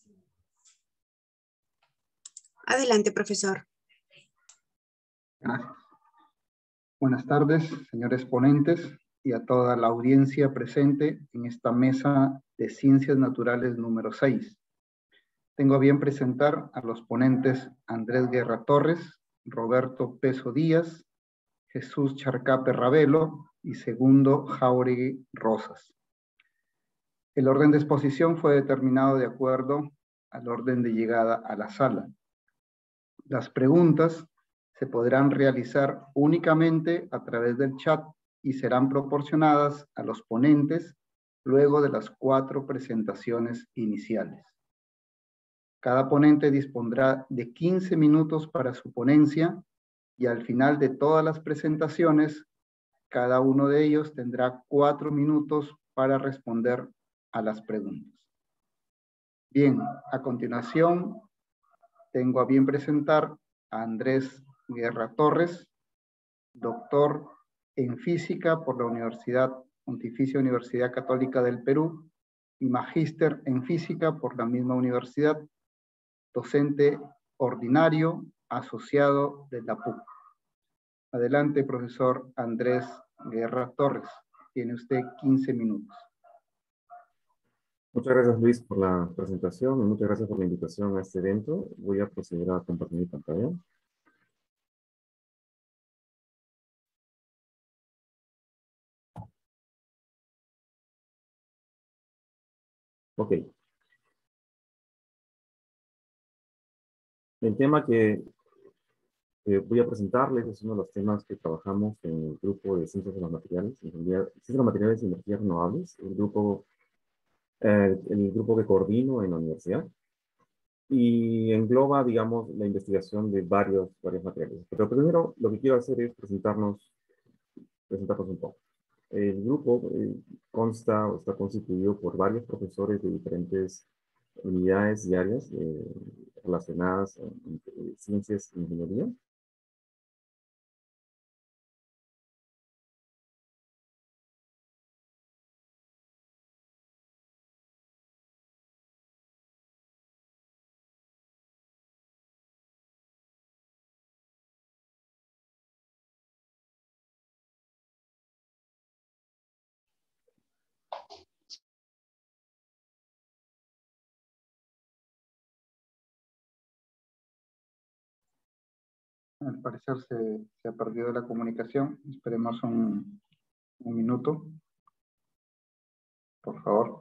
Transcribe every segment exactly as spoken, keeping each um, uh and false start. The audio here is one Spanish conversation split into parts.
Adelante, profesor. Gracias. Buenas tardes, señores ponentes y a toda la audiencia presente en esta mesa de Ciencias Naturales número seis. Tengo a bien presentar a los ponentes Andrés Guerra Torres, Roberto Peso Díaz, Jesús Charcape Ravelo y Segundo Jauregui Rosas. El orden de exposición fue determinado de acuerdo al orden de llegada a la sala. Las preguntas se podrán realizar únicamente a través del chat y serán proporcionadas a los ponentes luego de las cuatro presentaciones iniciales. Cada ponente dispondrá de quince minutos para su ponencia y al final de todas las presentaciones, cada uno de ellos tendrá cuatro minutos para responder a las preguntas. Bien, a continuación tengo a bien presentar a Andrés Guerra Torres, doctor en física por la Universidad Pontificia Universidad Católica del Perú y magíster en física por la misma universidad, docente ordinario asociado de la P U C. Adelante, profesor Andrés Guerra Torres. Tiene usted quince minutos. Muchas gracias, Luis, por la presentación y muchas gracias por la invitación a este evento. Voy a proceder a compartir mi pantalla. Ok. El tema que eh, voy a presentarles es uno de los temas que trabajamos en el grupo de Ciencias de los Materiales, Ingeniería, Ciencias de los Materiales y Energías Renovables, el grupo, eh, el grupo que coordino en la universidad. Y engloba, digamos, la investigación de varios, varios materiales. Pero primero lo que quiero hacer es presentarnos, presentarnos un poco. El grupo eh, consta o está constituido por varios profesores de diferentes unidades y áreas eh, relacionadas con eh, ciencias e ingeniería. Al parecer se, se ha perdido la comunicación. Esperemos un, un minuto. Por favor.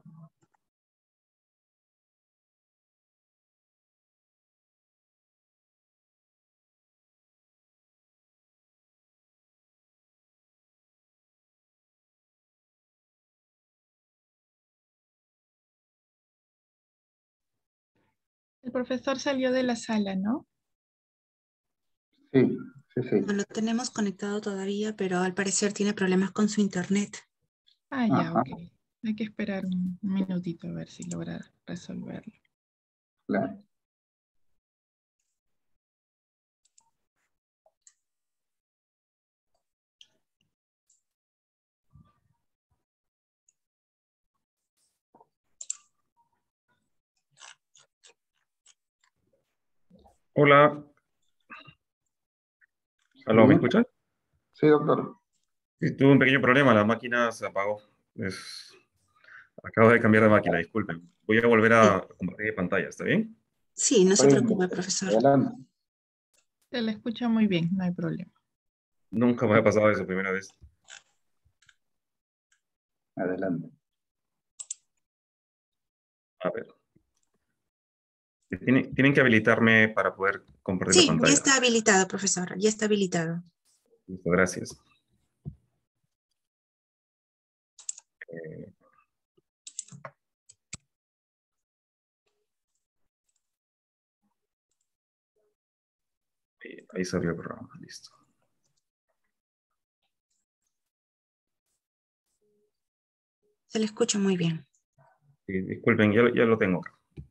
El profesor salió de la sala, ¿no? Sí, sí, sí. No lo tenemos conectado todavía, pero al parecer tiene problemas con su internet. Ah, ya, Ajá. ok. Hay que esperar un, un minutito a ver si logra resolverlo. Claro. Hola. ¿Aló, Sí. me escuchan? Sí, doctor. Sí, tuve un pequeño problema, la máquina se apagó. Es... Acabo de cambiar de máquina, disculpen. Voy a volver Sí, a compartir pantalla, ¿está bien? sí, no se Está bien, preocupe, doctor. profesor. Adelante. Se le escucha muy bien, no hay problema. Nunca me ha pasado eso, primera vez. Adelante. A ver. Tienen, tienen que habilitarme para poder compartir la Sí, ya pantalla. está habilitado, profesor, ya está habilitado. Listo, gracias. Eh, ahí se abrió el programa, listo. Se le escucha muy bien. Sí, disculpen, ya, ya lo tengo acá.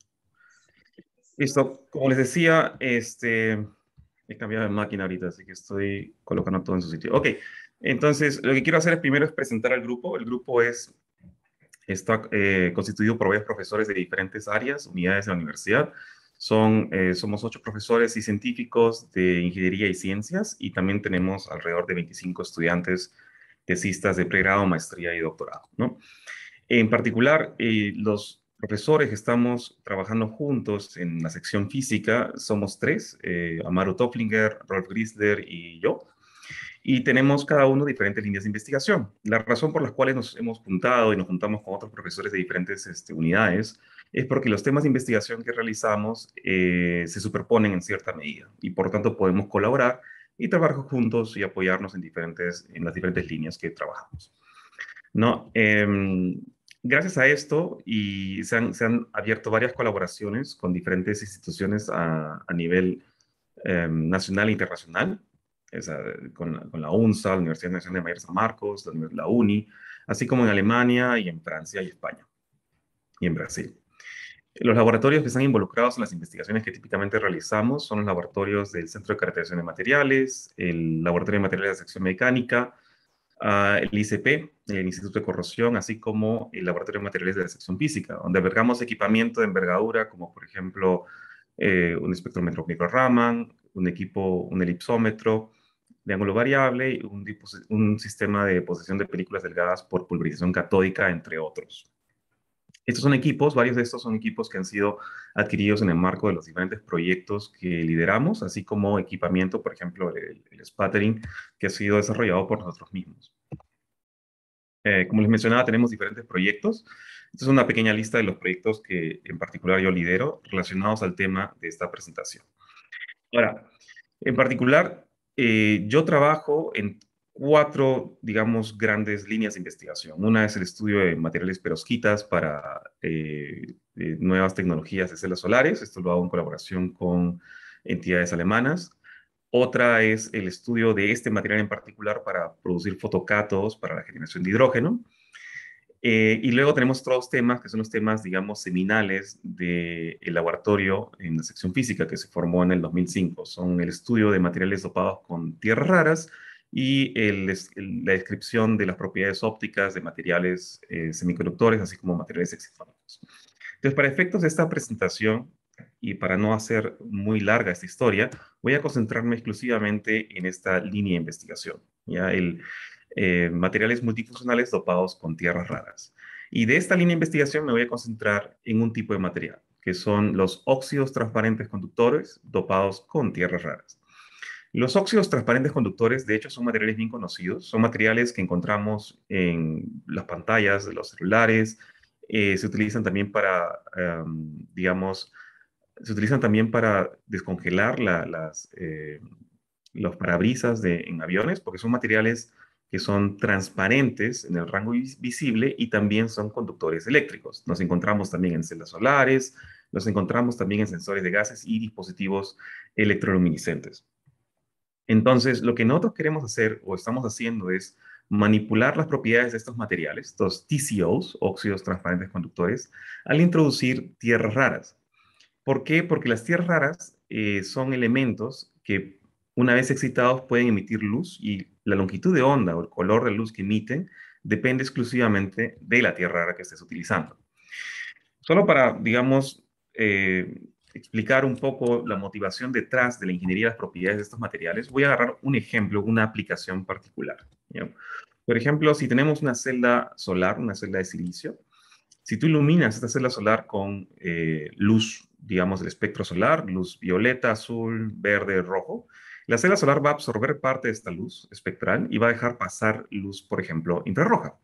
Listo, como les decía, este, he cambiado de máquina ahorita, así que estoy colocando todo en su sitio. Ok, entonces lo que quiero hacer es primero es presentar al grupo. El grupo es Está eh, constituido por varios profesores de diferentes áreas, unidades de la universidad. Son, eh, somos ocho profesores y científicos de ingeniería y ciencias, y también tenemos alrededor de veinticinco estudiantes tesistas de pregrado, maestría y doctorado, ¿no? En particular, eh, los profesores que estamos trabajando juntos en la sección física somos tres, eh, Amaro Toplinger, Rolf Grisler y yo. Y tenemos cada uno diferentes líneas de investigación. La razón por las cuales nos hemos juntado y nos juntamos con otros profesores de diferentes este, unidades es porque los temas de investigación que realizamos eh, se superponen en cierta medida y por lo tanto podemos colaborar y trabajar juntos y apoyarnos en, diferentes, en las diferentes líneas que trabajamos, ¿no? Eh, gracias a esto y se han, se han abierto varias colaboraciones con diferentes instituciones a, a nivel eh, nacional e internacional, esa, con, con la UNSA, la Universidad Nacional de Mayor San Marcos, la, la UNI, así como en Alemania y en Francia y España y en Brasil. Los laboratorios que están involucrados en las investigaciones que típicamente realizamos son los laboratorios del Centro de Caracterización de Materiales, el Laboratorio de Materiales de Sección Mecánica, uh, el I C P, el Instituto de Corrosión, así como el Laboratorio de Materiales de la Sección Física, donde albergamos equipamiento de envergadura, como por ejemplo eh, un espectrómetro micro-Raman, un equipo, un elipsómetro de ángulo variable y un, un sistema de posesión de películas delgadas por pulverización catódica, entre otros. Estos son equipos, varios de estos son equipos que han sido adquiridos en el marco de los diferentes proyectos que lideramos, así como equipamiento, por ejemplo, el, el sputtering, que ha sido desarrollado por nosotros mismos. Eh, como les mencionaba, tenemos diferentes proyectos. Esta es una pequeña lista de los proyectos que en particular yo lidero relacionados al tema de esta presentación. Ahora, en particular, eh, yo trabajo en cuatro, digamos, grandes líneas de investigación. Una es el estudio de materiales perovskitas para eh, eh, nuevas tecnologías de celdas solares. Esto lo hago en colaboración con entidades alemanas. Otra es el estudio de este material en particular para producir fotocátodos para la generación de hidrógeno. Eh, y luego tenemos otros temas, que son los temas, digamos, seminales del laboratorio en la sección física que se formó en el dos mil cinco. Son el estudio de materiales dopados con tierras raras y el, el, la descripción de las propiedades ópticas de materiales eh, semiconductores, así como materiales excitónicos. Entonces, para efectos de esta presentación, y para no hacer muy larga esta historia, voy a concentrarme exclusivamente en esta línea de investigación, ¿ya? El, eh, materiales multifuncionales dopados con tierras raras. Y de esta línea de investigación me voy a concentrar en un tipo de material, que son los óxidos transparentes conductores dopados con tierras raras. Los óxidos transparentes conductores, de hecho, son materiales bien conocidos. Son materiales que encontramos en las pantallas de los celulares. Eh, se utilizan también para, um, digamos, se utilizan también para descongelar la, las, eh, los parabrisas de, en aviones, porque son materiales que son transparentes en el rango visible y también son conductores eléctricos. Nos encontramos también en celdas solares, nos encontramos también en sensores de gases y dispositivos electroluminiscentes. Entonces, lo que nosotros queremos hacer o estamos haciendo es manipular las propiedades de estos materiales, estos T C Os, óxidos transparentes conductores, al introducir tierras raras. ¿Por qué? Porque las tierras raras eh, son elementos que una vez excitados pueden emitir luz y la longitud de onda o el color de luz que emiten depende exclusivamente de la tierra rara que estés utilizando. Solo para, digamos, eh, explicar un poco la motivación detrás de la ingeniería de las propiedades de estos materiales, voy a agarrar un ejemplo, una aplicación particular, ¿ya? Por ejemplo, si tenemos una celda solar, una celda de silicio, si tú iluminas esta celda solar con eh, luz, digamos, del espectro solar, luz violeta, azul, verde, rojo, la celda solar va a absorber parte de esta luz espectral y va a dejar pasar luz, por ejemplo, infrarroja.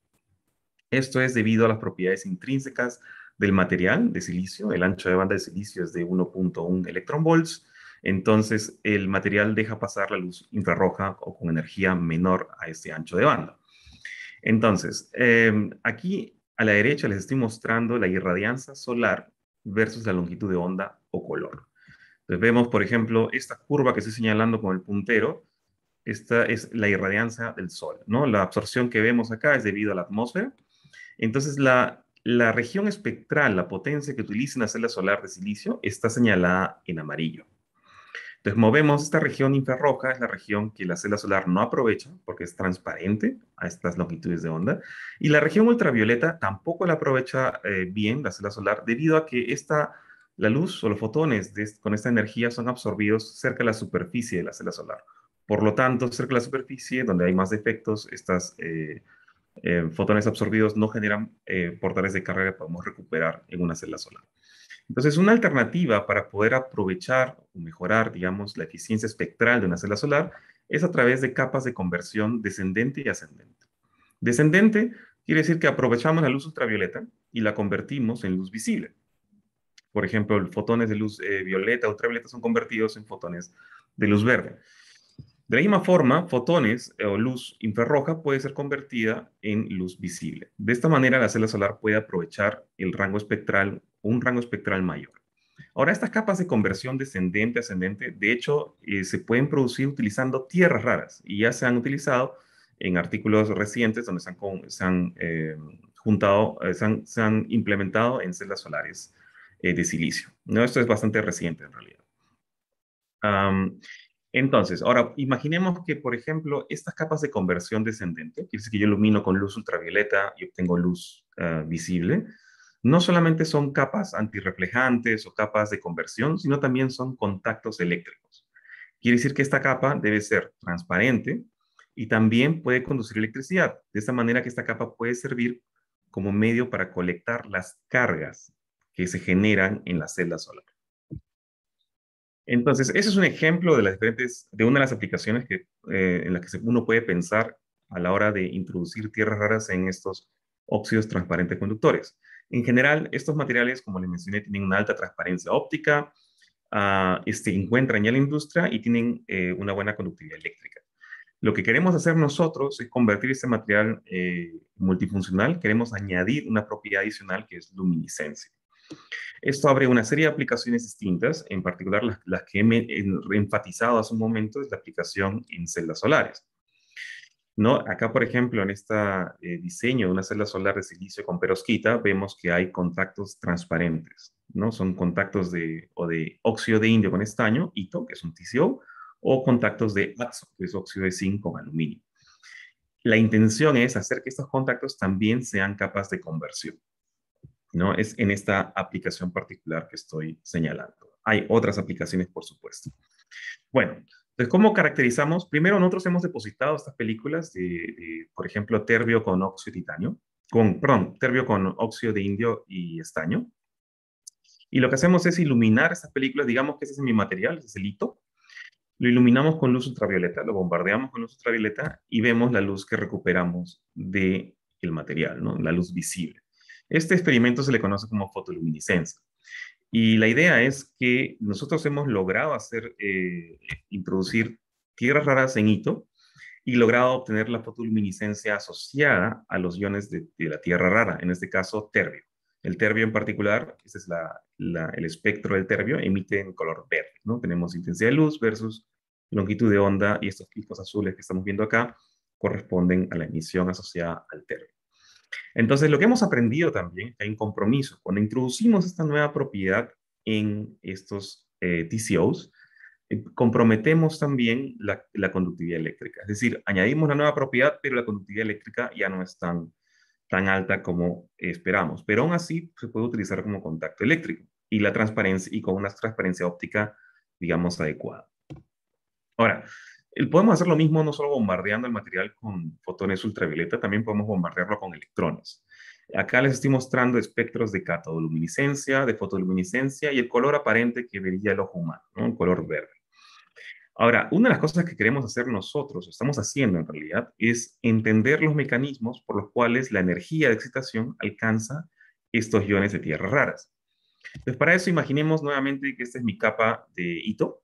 Esto es debido a las propiedades intrínsecas del material de silicio. El ancho de banda de silicio es de uno punto uno electronvolts. Entonces, el material deja pasar la luz infrarroja o con energía menor a este ancho de banda. Entonces, eh, aquí a la derecha les estoy mostrando la irradianza solar versus la longitud de onda o color. Entonces vemos, por ejemplo, esta curva que estoy señalando con el puntero. Esta es la irradianza del Sol, ¿no? La absorción que vemos acá es debido a la atmósfera. Entonces, la, la región espectral, la potencia que utiliza una celda solar de silicio, está señalada en amarillo. Entonces movemos esta región infrarroja, es la región que la célula solar no aprovecha porque es transparente a estas longitudes de onda, y la región ultravioleta tampoco la aprovecha eh, bien la célula solar debido a que esta, la luz o los fotones de, con esta energía son absorbidos cerca de la superficie de la célula solar. Por lo tanto, cerca de la superficie, donde hay más defectos, estas eh, eh, fotones absorbidos no generan eh, portales de carga que podemos recuperar en una célula solar. Entonces, una alternativa para poder aprovechar o mejorar, digamos, la eficiencia espectral de una célula solar es a través de capas de conversión descendente y ascendente. Descendente quiere decir que aprovechamos la luz ultravioleta y la convertimos en luz visible. Por ejemplo, los fotones de luz eh, violeta, ultravioleta son convertidos en fotones de luz verde. De la misma forma, fotones o luz infrarroja puede ser convertida en luz visible. De esta manera, la célula solar puede aprovechar el rango espectral, un rango espectral mayor. Ahora, estas capas de conversión descendente, ascendente, de hecho, eh, se pueden producir utilizando tierras raras y ya se han utilizado en artículos recientes donde se han, se han eh, juntado, eh, se, han, se han implementado en células solares eh, de silicio. ¿No? Esto es bastante reciente en realidad. Um, Entonces, ahora imaginemos que, por ejemplo, estas capas de conversión descendente, quiere decir que yo ilumino con luz ultravioleta y obtengo luz uh, visible, no solamente son capas antirreflejantes o capas de conversión, sino también son contactos eléctricos. Quiere decir que esta capa debe ser transparente y también puede conducir electricidad. De esta manera que esta capa puede servir como medio para colectar las cargas que se generan en la celda solar. Entonces, ese es un ejemplo de las diferentes, de una de las aplicaciones que, eh, en las que uno puede pensar a la hora de introducir tierras raras en estos óxidos transparentes conductores. En general, estos materiales, como les mencioné, tienen una alta transparencia óptica, uh, este, encuentran ya en la industria y tienen eh, una buena conductividad eléctrica. Lo que queremos hacer nosotros es convertir este material eh, multifuncional, queremos añadir una propiedad adicional que es luminiscencia. Esto abre una serie de aplicaciones distintas, en particular las, las que he enfatizado hace un momento es la aplicación en celdas solares. ¿No? Acá, por ejemplo, en este eh, diseño de una celda solar de silicio con perovskita, vemos que hay contactos transparentes, ¿no? Son contactos de, o de óxido de indio con estaño, hito, que es un T C O, o contactos de atzo, que es óxido de zinc con aluminio. La intención es hacer que estos contactos también sean capas de conversión. ¿No? Es en esta aplicación particular que estoy señalando. Hay otras aplicaciones, por supuesto. Bueno, entonces, ¿cómo caracterizamos? Primero, nosotros hemos depositado estas películas de, de por ejemplo, terbio con óxido de titanio, con, perdón, terbio con óxido de indio y estaño. Y lo que hacemos es iluminar estas películas, digamos que ese es mi material, ese es el hito. Lo iluminamos con luz ultravioleta, lo bombardeamos con luz ultravioleta y vemos la luz que recuperamos del material, ¿no? La luz visible. Este experimento se le conoce como fotoluminiscencia. Y la idea es que nosotros hemos logrado hacer, eh, introducir tierras raras en hito y logrado obtener la fotoluminiscencia asociada a los iones de, de la tierra rara, en este caso terbio. El terbio en particular, ese es la, la, el espectro del terbio, emite en color verde, ¿no? Tenemos intensidad de luz versus longitud de onda y estos picos azules que estamos viendo acá corresponden a la emisión asociada al terbio. Entonces, lo que hemos aprendido también es que hay un compromiso. Cuando introducimos esta nueva propiedad en estos eh, T C Os, eh, comprometemos también la, la conductividad eléctrica. Es decir, añadimos la nueva propiedad, pero la conductividad eléctrica ya no es tan, tan alta como esperamos. Pero aún así se puede utilizar como contacto eléctrico y, la transparencia, y con una transparencia óptica, digamos, adecuada. Ahora, podemos hacer lo mismo no solo bombardeando el material con fotones ultravioleta, también podemos bombardearlo con electrones. Acá les estoy mostrando espectros de catodoluminiscencia, de fotoluminiscencia y el color aparente que vería el ojo humano, ¿no? El color verde. Ahora, una de las cosas que queremos hacer nosotros, estamos haciendo en realidad, es entender los mecanismos por los cuales la energía de excitación alcanza estos iones de tierras raras. Entonces, para eso imaginemos nuevamente que esta es mi capa de hito,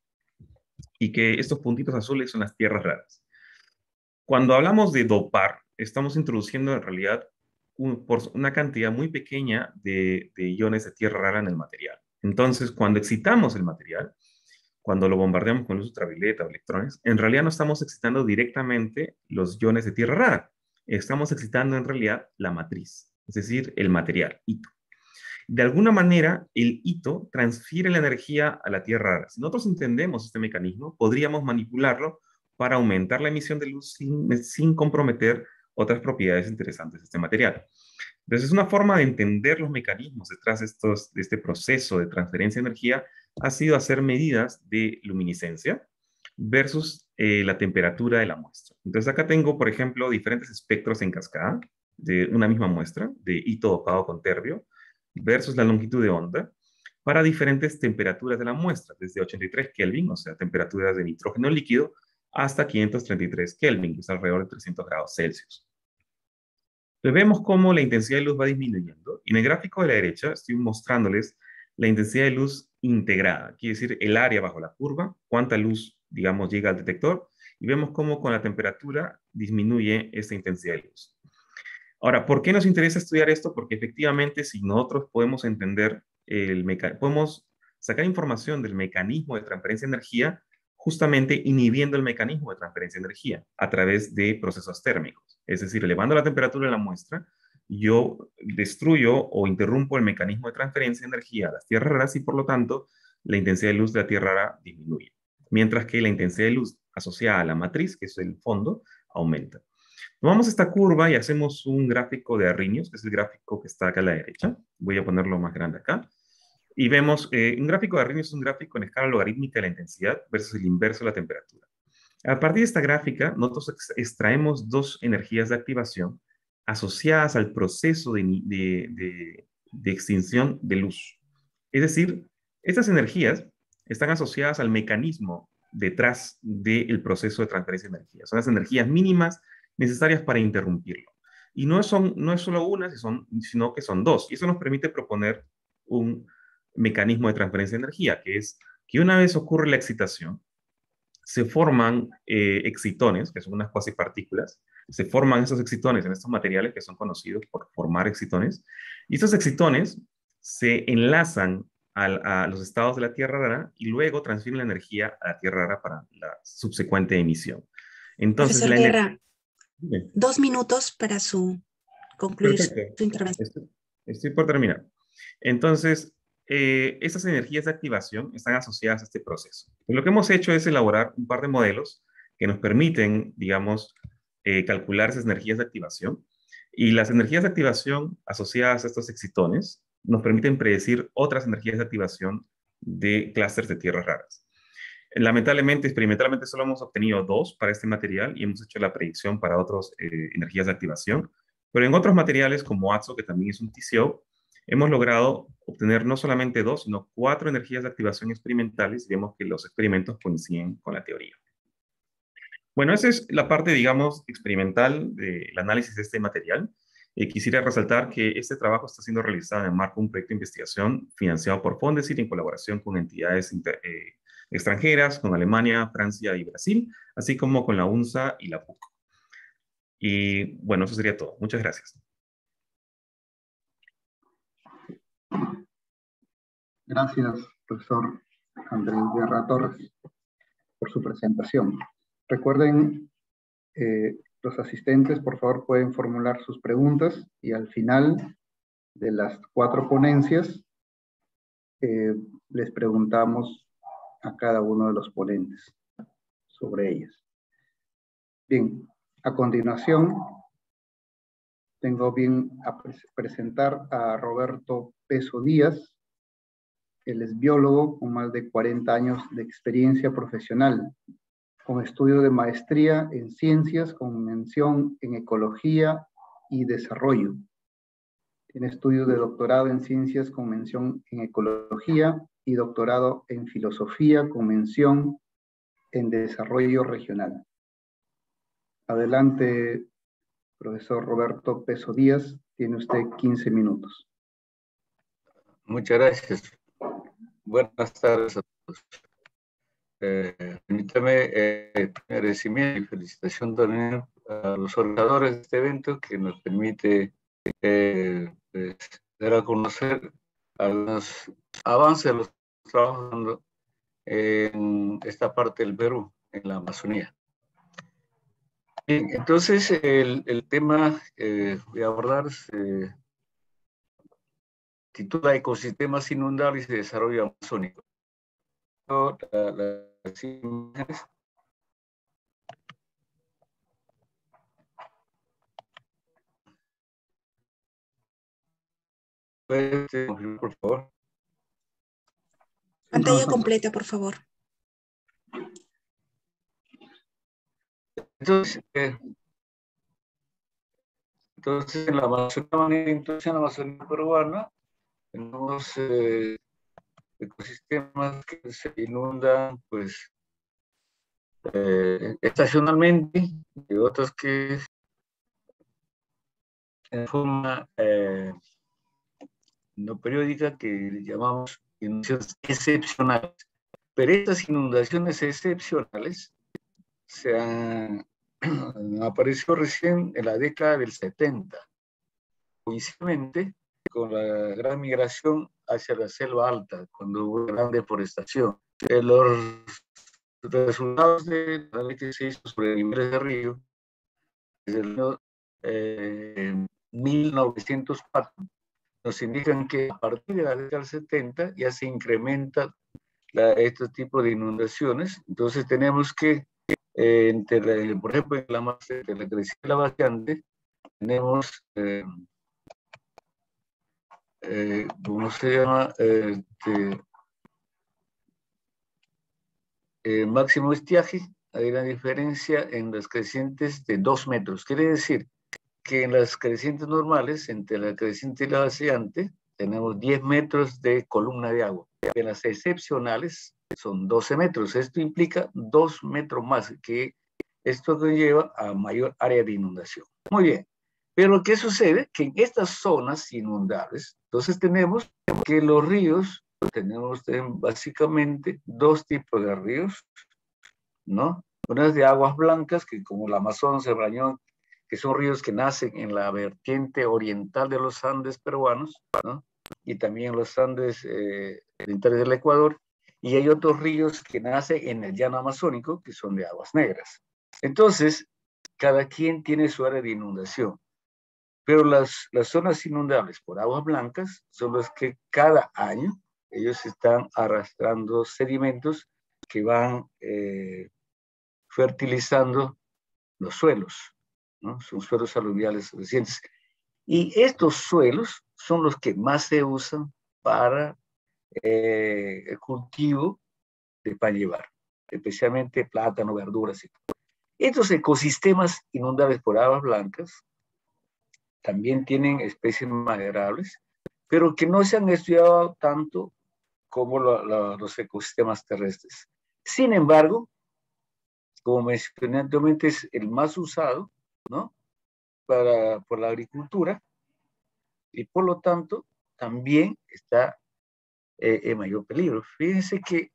y que estos puntitos azules son las tierras raras. Cuando hablamos de dopar, estamos introduciendo en realidad un, por una cantidad muy pequeña de, de iones de tierra rara en el material. Entonces, cuando excitamos el material, cuando lo bombardeamos con luz ultravioleta o electrones, en realidad no estamos excitando directamente los iones de tierra rara. Estamos excitando en realidad la matriz, es decir, el material, hito. De alguna manera, el hito transfiere la energía a la Tierra rara. Si nosotros entendemos este mecanismo, podríamos manipularlo para aumentar la emisión de luz sin, sin comprometer otras propiedades interesantes de este material. Entonces, es una forma de entender los mecanismos detrás de, estos, de este proceso de transferencia de energía, ha sido hacer medidas de luminiscencia versus eh, la temperatura de la muestra. Entonces, acá tengo, por ejemplo, diferentes espectros en cascada de una misma muestra, de hito dopado con terbio, versus la longitud de onda, para diferentes temperaturas de la muestra, desde ochenta y tres Kelvin, o sea, temperaturas de nitrógeno líquido, hasta quinientos treinta y tres Kelvin, que es alrededor de trescientos grados Celsius. Entonces vemos cómo la intensidad de luz va disminuyendo. Y en el gráfico de la derecha estoy mostrándoles la intensidad de luz integrada, quiere decir el área bajo la curva, cuánta luz, digamos, llega al detector, y vemos cómo con la temperatura disminuye esta intensidad de luz. Ahora, ¿por qué nos interesa estudiar esto? Porque efectivamente, si nosotros podemos entender, el meca- podemos sacar información del mecanismo de transferencia de energía, justamente inhibiendo el mecanismo de transferencia de energía a través de procesos térmicos. Es decir, elevando la temperatura de la muestra, yo destruyo o interrumpo el mecanismo de transferencia de energía a las tierras raras y por lo tanto la intensidad de luz de la tierra rara disminuye. Mientras que la intensidad de luz asociada a la matriz, que es el fondo, aumenta. Tomamos esta curva y hacemos un gráfico de Arrhenius, que es el gráfico que está acá a la derecha. Voy a ponerlo más grande acá. Y vemos, eh, un gráfico de Arrhenius es un gráfico en escala logarítmica de la intensidad versus el inverso de la temperatura. A partir de esta gráfica, nosotros ex extraemos dos energías de activación asociadas al proceso de, de, de, de extinción de luz. Es decir, estas energías están asociadas al mecanismo detrás del proceso de transferencia de energía. Son las energías mínimas necesarias para interrumpirlo. Y no, son, no es solo una, sino que son dos. Y eso nos permite proponer un mecanismo de transferencia de energía, que es que una vez ocurre la excitación, se forman eh, excitones, que son unas cuasipartículas, se forman esos excitones en estos materiales que son conocidos por formar excitones, y estos excitones se enlazan al, a los estados de la Tierra rara y luego transfieren la energía a la Tierra rara para la subsecuente emisión. Entonces, Profesor la Guerra, energía... dos minutos para su concluir Perfecto. su intervención. Estoy, estoy por terminar. Entonces, eh, estas energías de activación están asociadas a este proceso. Y lo que hemos hecho es elaborar un par de modelos que nos permiten, digamos, eh, calcular esas energías de activación. Y las energías de activación asociadas a estos excitones nos permiten predecir otras energías de activación de clústeres de tierras raras. Lamentablemente, experimentalmente solo hemos obtenido dos para este material y hemos hecho la predicción para otras eh, energías de activación. Pero en otros materiales como A T S O, que también es un T C O, hemos logrado obtener no solamente dos, sino cuatro energías de activación experimentales y vemos que los experimentos coinciden con la teoría. Bueno, esa es la parte, digamos, experimental del análisis de este material. Eh, quisiera resaltar que este trabajo está siendo realizado en el marco de un proyecto de investigación financiado por Fondesit en colaboración con entidades inter, eh, extranjeras, con Alemania, Francia y Brasil, así como con la UNSA y la P U C. Y bueno, eso sería todo. Muchas gracias. Gracias, profesor Andrés Guerra Torres, por su presentación. Recuerden, eh, los asistentes, por favor, pueden formular sus preguntas y al final de las cuatro ponencias eh, les preguntamos a cada uno de los ponentes sobre ellas. Bien, a continuación tengo bien a pre presentar a Roberto Peso Díaz. Él es biólogo con más de cuarenta años de experiencia profesional, con estudio de maestría en ciencias con mención en ecología y desarrollo. Tiene estudios de doctorado en ciencias con mención en ecología y doctorado en filosofía con mención en desarrollo regional. Adelante, profesor Roberto Peso Díaz, tiene usted quince minutos. Muchas gracias. Buenas tardes a todos. Eh, permítame eh, agradecimiento y felicitación también a los organizadores de este evento que nos permite eh, pues, dar a conocer algunos avances de los trabajos en esta parte del Perú, en la Amazonía. Bien, entonces el, el tema que voy a abordar eh, titula Ecosistemas Inundables y Desarrollo Amazónico. La, la, las imágenes. ¿Puedes confirmar, por favor? Pantalla completa, por favor. Entonces, eh, entonces en la Amazonía, entonces en la Amazonía peruana, tenemos eh, ecosistemas que se inundan, pues, eh, estacionalmente, y otros que en forma eh, no periódica, que llamamos inundaciones excepcionales. Pero estas inundaciones excepcionales se han apareció recién en la década del setenta, coincidentemente con la gran migración hacia la selva alta, cuando hubo gran deforestación. Eh, los resultados de la ley que se hizo sobre niveles de río desde el año eh, mil novecientos cuatro nos indican que a partir de la década del setenta ya se incrementa la, este tipo de inundaciones. Entonces tenemos que Eh, entre la, por ejemplo, en la más de la crecida de la vaciante, tenemos, eh, eh, ¿cómo se llama? Eh, de, eh, máximo estiaje, hay una diferencia en las crecientes de dos metros. Quiere decir que en las crecientes normales, entre la creciente y la vaciante, tenemos diez metros de columna de agua. En las excepcionales son doce metros. Esto implica dos metros más, que esto conlleva a mayor área de inundación. Muy bien. Pero ¿qué sucede? Que en estas zonas inundables, entonces tenemos que los ríos, tenemos básicamente dos tipos de ríos, ¿no? Unas de aguas blancas, que como el Amazonas, el Brañón, que son ríos que nacen en la vertiente oriental de los Andes peruanos, ¿no? Y también los Andes eh, orientales del Ecuador. Y hay otros ríos que nacen en el llano amazónico, que son de aguas negras. Entonces, cada quien tiene su área de inundación. Pero las, las zonas inundables por aguas blancas son las que cada año ellos están arrastrando sedimentos que van eh, fertilizando los suelos, ¿no? Son suelos aluviales recientes. Y estos suelos son los que más se usan para eh, el cultivo de pan llevar, especialmente plátano, verduras y todo. Estos ecosistemas inundables por aguas blancas también tienen especies maderables, pero que no se han estudiado tanto como lo, lo, los ecosistemas terrestres. Sin embargo, como mencioné anteriormente, es el más usado, ¿no? Para, por la agricultura, y por lo tanto también está eh, en mayor peligro. Fíjense que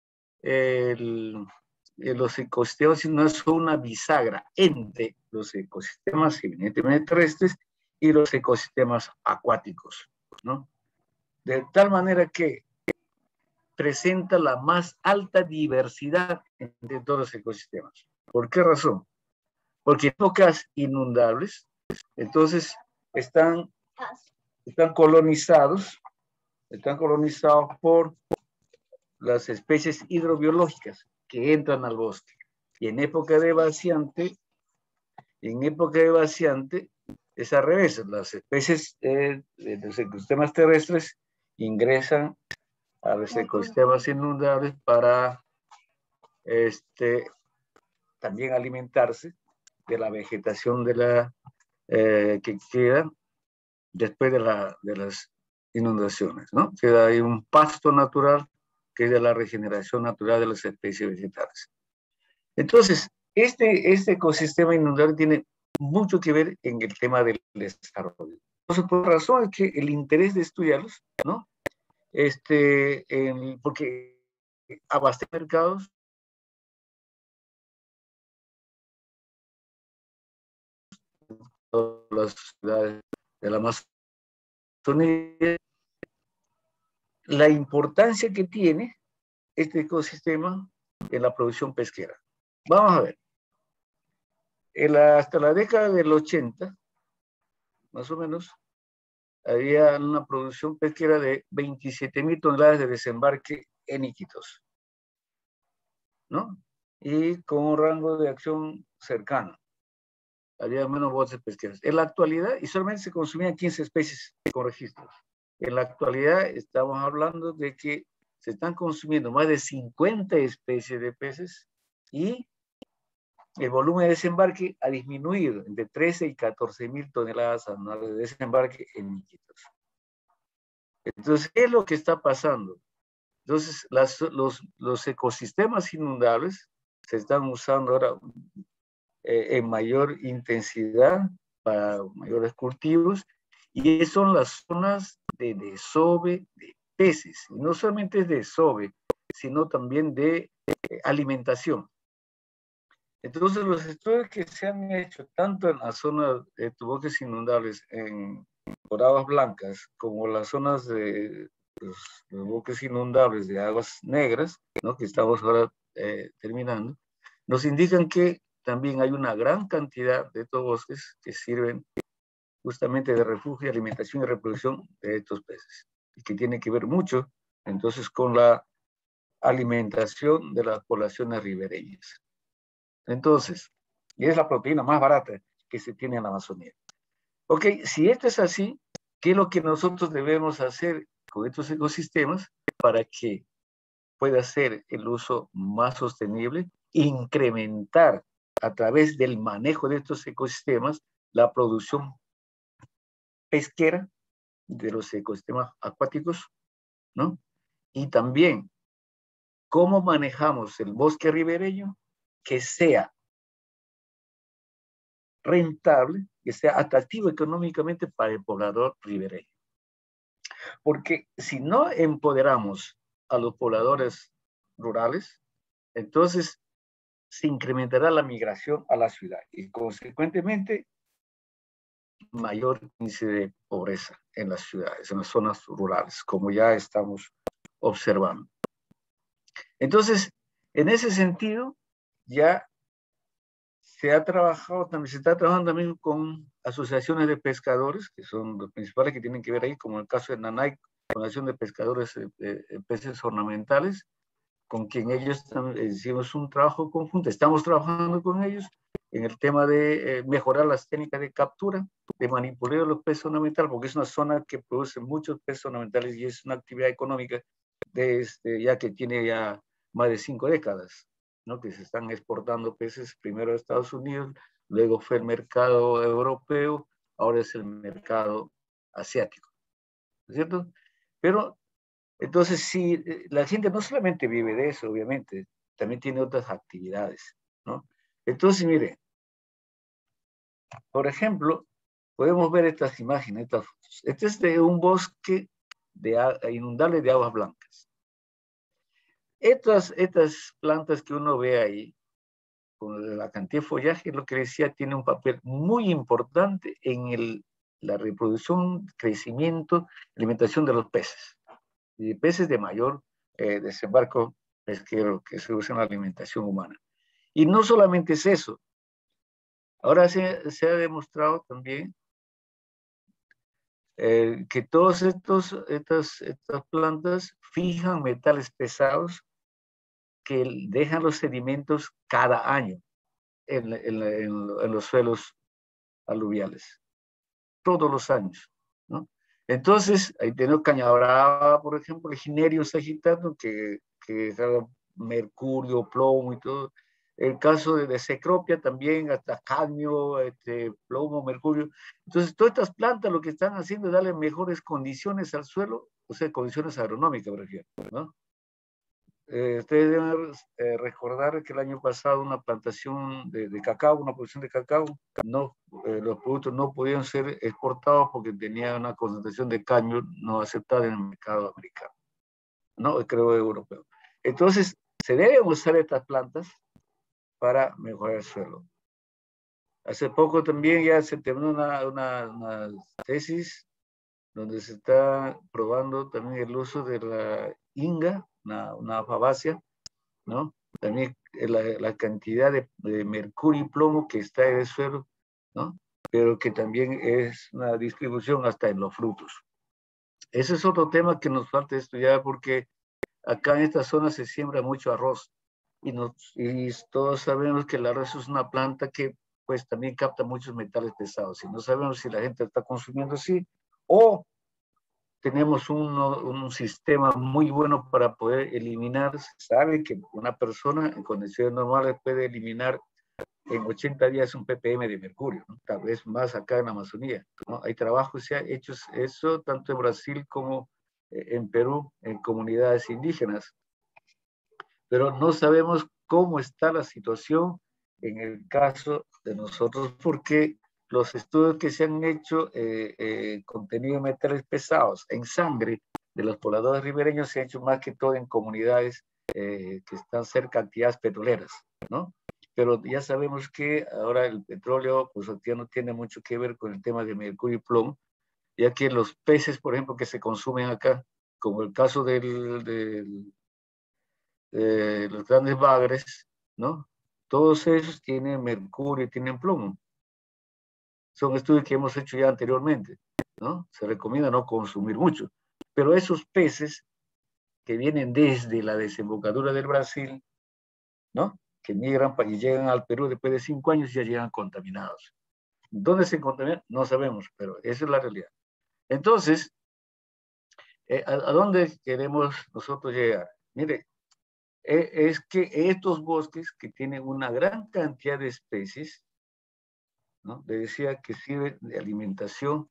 el, los ecosistemas no son una bisagra entre los ecosistemas evidentemente terrestres y los ecosistemas acuáticos, ¿no? De tal manera que presenta la más alta diversidad entre todos los ecosistemas. ¿Por qué razón? Porque en épocas inundables, entonces están, están colonizados, están colonizados por las especies hidrobiológicas que entran al bosque. Y en época de vaciante, en época de vaciante, es al revés. Las especies eh, de los ecosistemas terrestres ingresan a los ecosistemas inundables para este, también alimentarse de la vegetación de la, eh, que queda después de, la, de las inundaciones, ¿no? Queda ahí un pasto natural que es de la regeneración natural de las especies vegetales. Entonces, este, este ecosistema inundable tiene mucho que ver en el tema del desarrollo. Entonces, por razón es que el interés de estudiarlos, ¿no? Este, en, porque abastece mercados, todas las ciudades de la Amazonía, la importancia que tiene este ecosistema en la producción pesquera. Vamos a ver. En la, hasta la década del ochenta, más o menos, había una producción pesquera de veintisiete mil toneladas de desembarque en Iquitos, ¿no? Y con un rango de acción cercano. Había menos botes pesqueros. En la actualidad, y solamente se consumían quince especies con registros. En la actualidad estamos hablando de que se están consumiendo más de cincuenta especies de peces y el volumen de desembarque ha disminuido entre trece y catorce mil toneladas anuales de desembarque en Iquitos. Entonces, ¿qué es lo que está pasando? Entonces, las, los, los ecosistemas inundables se están usando ahora eh, en mayor intensidad para mayores cultivos, y son las zonas de desove de peces, y no solamente es desove, sino también de eh, alimentación. Entonces, los estudios que se han hecho tanto en la zona de bosques inundables en, por aguas blancas, como las zonas de los, los bosques inundables de aguas negras, ¿no?, que estamos ahora eh, terminando, nos indican que también hay una gran cantidad de estos bosques que sirven justamente de refugio, alimentación y reproducción de estos peces, y que tiene que ver mucho, entonces, con la alimentación de las poblaciones ribereñas. Entonces, y es la proteína más barata que se tiene en la Amazonía. Ok, si esto es así, ¿qué es lo que nosotros debemos hacer con estos ecosistemas para que pueda ser el uso más sostenible? Incrementar a través del manejo de estos ecosistemas la producción pesquera de los ecosistemas acuáticos, ¿no? Y también, ¿cómo manejamos el bosque ribereño que sea rentable, que sea atractivo económicamente para el poblador ribereño? Porque si no empoderamos a los pobladores rurales, entonces se incrementará la migración a la ciudad y consecuentemente mayor índice de pobreza en las ciudades, en las zonas rurales, como ya estamos observando. Entonces, en ese sentido, ya se ha trabajado, también se está trabajando también con asociaciones de pescadores, que son los principales que tienen que ver ahí, como el caso de Nanay, Fundación de Pescadores de eh, eh, Peces Ornamentales, con quien ellos eh, hicimos un trabajo conjunto. Estamos trabajando con ellos en el tema de eh, mejorar las técnicas de captura, de manipuleo de los peces ornamentales, porque es una zona que produce muchos peces ornamentales y es una actividad económica de este, ya que tiene ya más de cinco décadas, ¿no?, que se están exportando peces primero a Estados Unidos, luego fue el mercado europeo, ahora es el mercado asiático, ¿no es cierto? Pero entonces, sí, la gente no solamente vive de eso, obviamente, también tiene otras actividades, ¿no? Entonces, mire, por ejemplo, podemos ver estas imágenes, estas fotos. Este es de un bosque de, inundable de aguas blancas. Estas, estas plantas que uno ve ahí, con la cantidad de follaje, lo que decía, tiene un papel muy importante en el, la reproducción, crecimiento, alimentación de los peces. Y peces de mayor eh, desembarco pesquero que se usa en la alimentación humana. Y no solamente es eso. Ahora se, se ha demostrado también eh, que todas estas, estas plantas fijan metales pesados que dejan los sedimentos cada año en, en, en, en los suelos aluviales. Todos los años, ¿no? Entonces, ahí tenemos caña brava, por ejemplo, el Ginerio sagitano, que, que jala mercurio, plomo y todo. El caso de, de Cecropia también, hasta cadmio, este, plomo, mercurio. Entonces, todas estas plantas lo que están haciendo es darle mejores condiciones al suelo, o sea, condiciones agronómicas, por ejemplo, ¿no? Eh, ustedes deben eh, recordar que el año pasado una plantación de, de cacao, una producción de cacao, no, eh, los productos no podían ser exportados porque tenían una concentración de cadmio no aceptada en el mercado americano, no, creo europeo. Entonces, se deben usar estas plantas para mejorar el suelo. Hace poco también ya se terminó una, una, una tesis donde se está probando también el uso de la inga, una, una fabácea, ¿no? También la, la cantidad de, de mercurio y plomo que está en el suelo, ¿no? pero que también es una distribución hasta en los frutos. Ese es otro tema que nos falta estudiar, porque acá en esta zona se siembra mucho arroz, y, nos, y todos sabemos que el arroz es una planta que pues también capta muchos metales pesados, y no sabemos si la gente está consumiendo así, o tenemos un, un sistema muy bueno para poder eliminar. Se sabe que una persona en condiciones normales puede eliminar en ochenta días un ppm de mercurio, ¿no? Tal vez más acá en la Amazonía, ¿no? Hay trabajos ya hechos eso, tanto en Brasil como en Perú, en comunidades indígenas. Pero no sabemos cómo está la situación en el caso de nosotros, porque los estudios que se han hecho, eh, eh, contenido de metales pesados en sangre de los pobladores ribereños, se ha hecho más que todo en comunidades eh, que están cerca de actividades petroleras, ¿no? Pero ya sabemos que ahora el petróleo pues ya no tiene mucho que ver con el tema de mercurio y plomo, ya que los peces, por ejemplo, que se consumen acá, como el caso del, del, de los grandes bagres, ¿no? Todos esos tienen mercurio y tienen plomo. Son estudios que hemos hecho ya anteriormente, ¿no? Se recomienda no consumir mucho. Pero esos peces que vienen desde la desembocadura del Brasil, ¿no? Que migran y llegan al Perú después de cinco años, ya llegan contaminados. ¿Dónde se contaminan? No sabemos, pero esa es la realidad. Entonces, eh, ¿a, ¿a dónde queremos nosotros llegar? Mire, eh, es que estos bosques que tienen una gran cantidad de especies, ¿no? Le decía que sirven de alimentación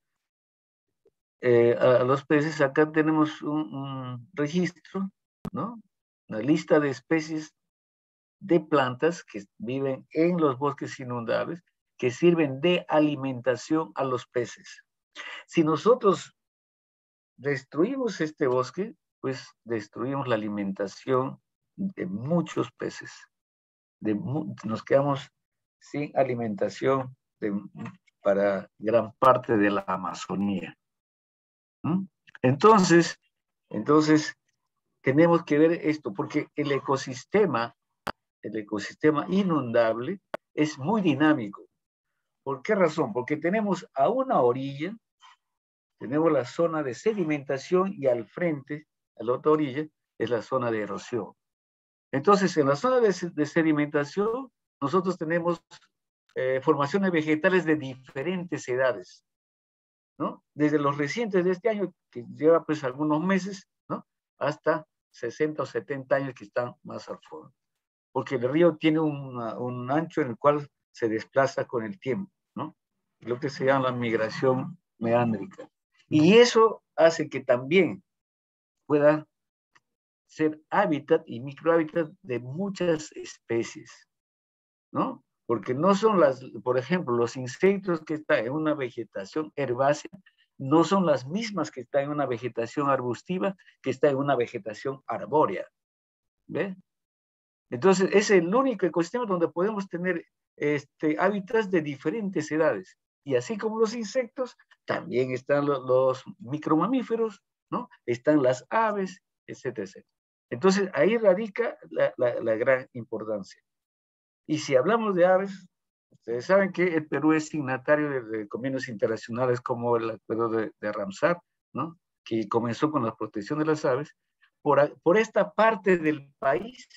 eh, a, a los peces. Acá tenemos un, un registro, ¿no? Una lista de especies de plantas que viven en los bosques inundables, que sirven de alimentación a los peces. Si nosotros destruimos este bosque, pues destruimos la alimentación de muchos peces. De, nos quedamos sin alimentación de, para gran parte de la Amazonía. ¿Mm? Entonces, entonces, tenemos que ver esto, porque el ecosistema, el ecosistema inundable es muy dinámico. ¿Por qué razón? Porque tenemos a una orilla, tenemos la zona de sedimentación, y al frente, a la otra orilla, es la zona de erosión. Entonces, en la zona de, de sedimentación, nosotros tenemos eh, formaciones vegetales de diferentes edades, ¿no? Desde los recientes de este año, que lleva pues algunos meses, ¿no? Hasta sesenta o setenta años que están más al fondo. Porque el río tiene una, un ancho en el cual se desplaza con el tiempo, ¿no? Lo que se llama la migración meándrica. Y eso hace que también pueda ser hábitat y microhábitat de muchas especies, ¿no? Porque no son las, por ejemplo, los insectos que están en una vegetación herbácea, no son las mismas que están en una vegetación arbustiva, que está en una vegetación arbórea, ¿ve? Entonces, es el único ecosistema donde podemos tener este, hábitats de diferentes edades. Y así como los insectos, también están los, los micromamíferos, ¿no? Están las aves, etcétera, etcétera. Entonces, ahí radica la, la, la gran importancia. Y si hablamos de aves, ustedes saben que el Perú es signatario de, de convenios internacionales como el acuerdo de, de Ramsar, ¿no? Que comenzó con la protección de las aves. Por, por esta parte del país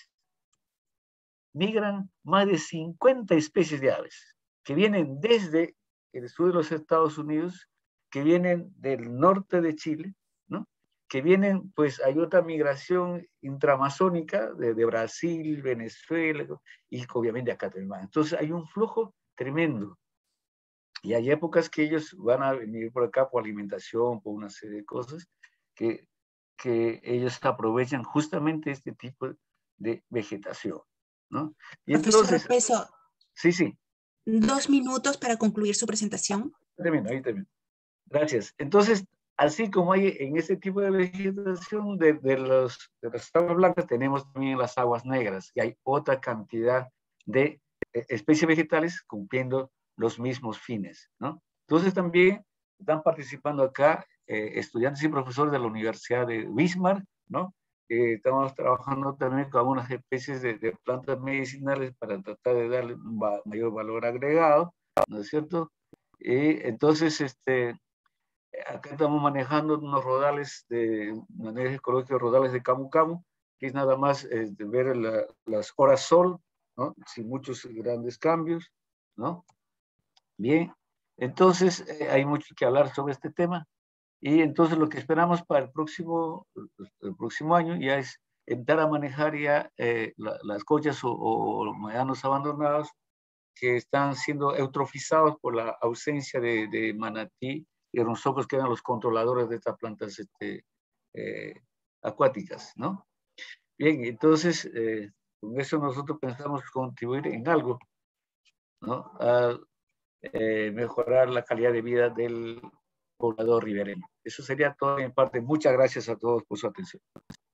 migran más de cincuenta especies de aves, que vienen desde el sur de los Estados Unidos, que vienen del norte de Chile, ¿no? Que vienen, pues hay otra migración intramazónica de, de Brasil, Venezuela, y obviamente acá también. Entonces hay un flujo tremendo. Y hay épocas que ellos van a venir por acá por alimentación, por una serie de cosas, que, que ellos aprovechan justamente este tipo de vegetación, ¿no? Y Profesor entonces, Repeso, sí, sí. Dos minutos para concluir su presentación. Termino, ahí termino. Gracias. Entonces, así como hay en este tipo de vegetación de, de, los, de las aguas blancas, tenemos también las aguas negras, y hay otra cantidad de eh, especies vegetales cumpliendo los mismos fines, ¿no? Entonces también están participando acá eh, estudiantes y profesores de la Universidad de Wismar, ¿no? Eh, estamos trabajando también con algunas especies de, de plantas medicinales para tratar de darle un va mayor valor agregado, ¿no es cierto? Y entonces, este, acá estamos manejando unos rodales de manejo ecológico, rodales de Camu Camu, que es nada más eh, de ver la, las horas sol, ¿no? Sin muchos grandes cambios, ¿no? Bien, entonces eh, hay mucho que hablar sobre este tema. Y entonces lo que esperamos para el próximo, el próximo año ya es entrar a manejar ya eh, la, las collas o, o médanos abandonados que están siendo eutrofizados por la ausencia de, de manatí y nosotros que eran los controladores de estas plantas este, eh, acuáticas, ¿no? Bien, entonces eh, con eso nosotros pensamos contribuir en algo, ¿no? A eh, mejorar la calidad de vida del poblador ribereño. Eso sería todo en parte. Muchas gracias a todos por su atención.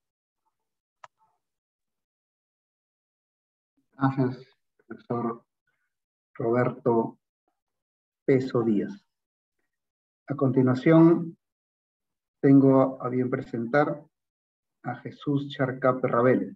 Gracias, profesor Roberto Peso Díaz. A continuación, tengo a bien presentar a Jesús Charcape Ravelo.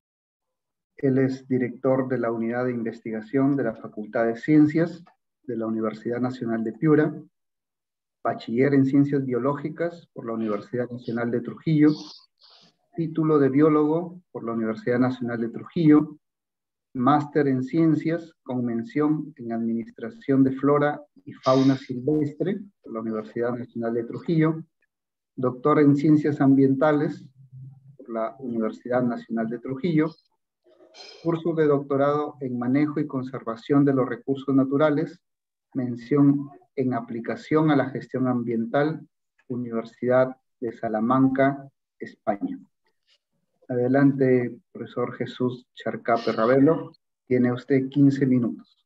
Él es director de la Unidad de Investigación de la Facultad de Ciencias de la Universidad Nacional de Piura, bachiller en Ciencias Biológicas por la Universidad Nacional de Trujillo, título de biólogo por la Universidad Nacional de Trujillo, máster en Ciencias con mención en Administración de Flora y Fauna Silvestre por la Universidad Nacional de Trujillo, doctor en Ciencias Ambientales por la Universidad Nacional de Trujillo, curso de doctorado en Manejo y Conservación de los Recursos Naturales, mención en Aplicación a la Gestión Ambiental, Universidad de Salamanca, España. Adelante, profesor Jesús Charcape Ravelo. Tiene usted quince minutos.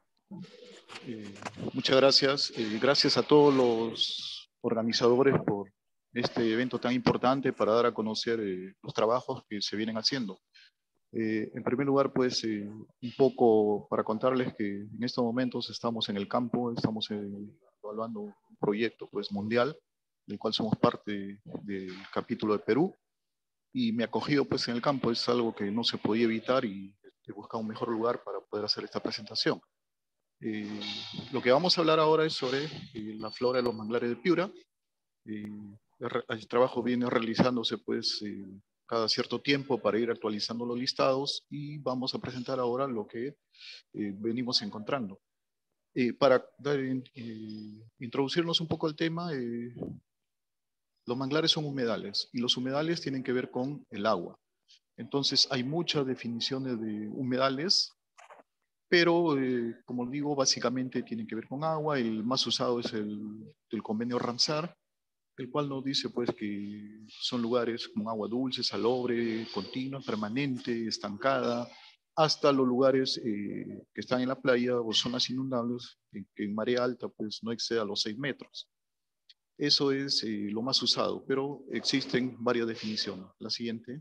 Eh, muchas gracias. Eh, gracias a todos los organizadores por este evento tan importante para dar a conocer eh, los trabajos que se vienen haciendo. Eh, en primer lugar, pues, eh, un poco para contarles que en estos momentos estamos en el campo, estamos eh, evaluando un proyecto pues, mundial, del cual somos parte del capítulo de Perú, y me he acogido pues, en el campo, es algo que no se podía evitar y he buscado un mejor lugar para poder hacer esta presentación. Eh, lo que vamos a hablar ahora es sobre eh, la flora de los manglares de Piura. Eh, el trabajo viene realizándose pues eh, cada cierto tiempo para ir actualizando los listados y vamos a presentar ahora lo que eh, venimos encontrando. Eh, para dar, eh, introducirnos un poco al tema, eh, los manglares son humedales y los humedales tienen que ver con el agua. Entonces hay muchas definiciones de humedales, pero eh, como digo, básicamente tienen que ver con agua. El más usado es el, el convenio Ramsar, el cual nos dice pues que son lugares con agua dulce, salobre, continua, permanente, estancada, hasta los lugares eh, que están en la playa o zonas inundables, en que en marea alta pues no exceda los seis metros. Eso es eh, lo más usado, pero existen varias definiciones. La siguiente.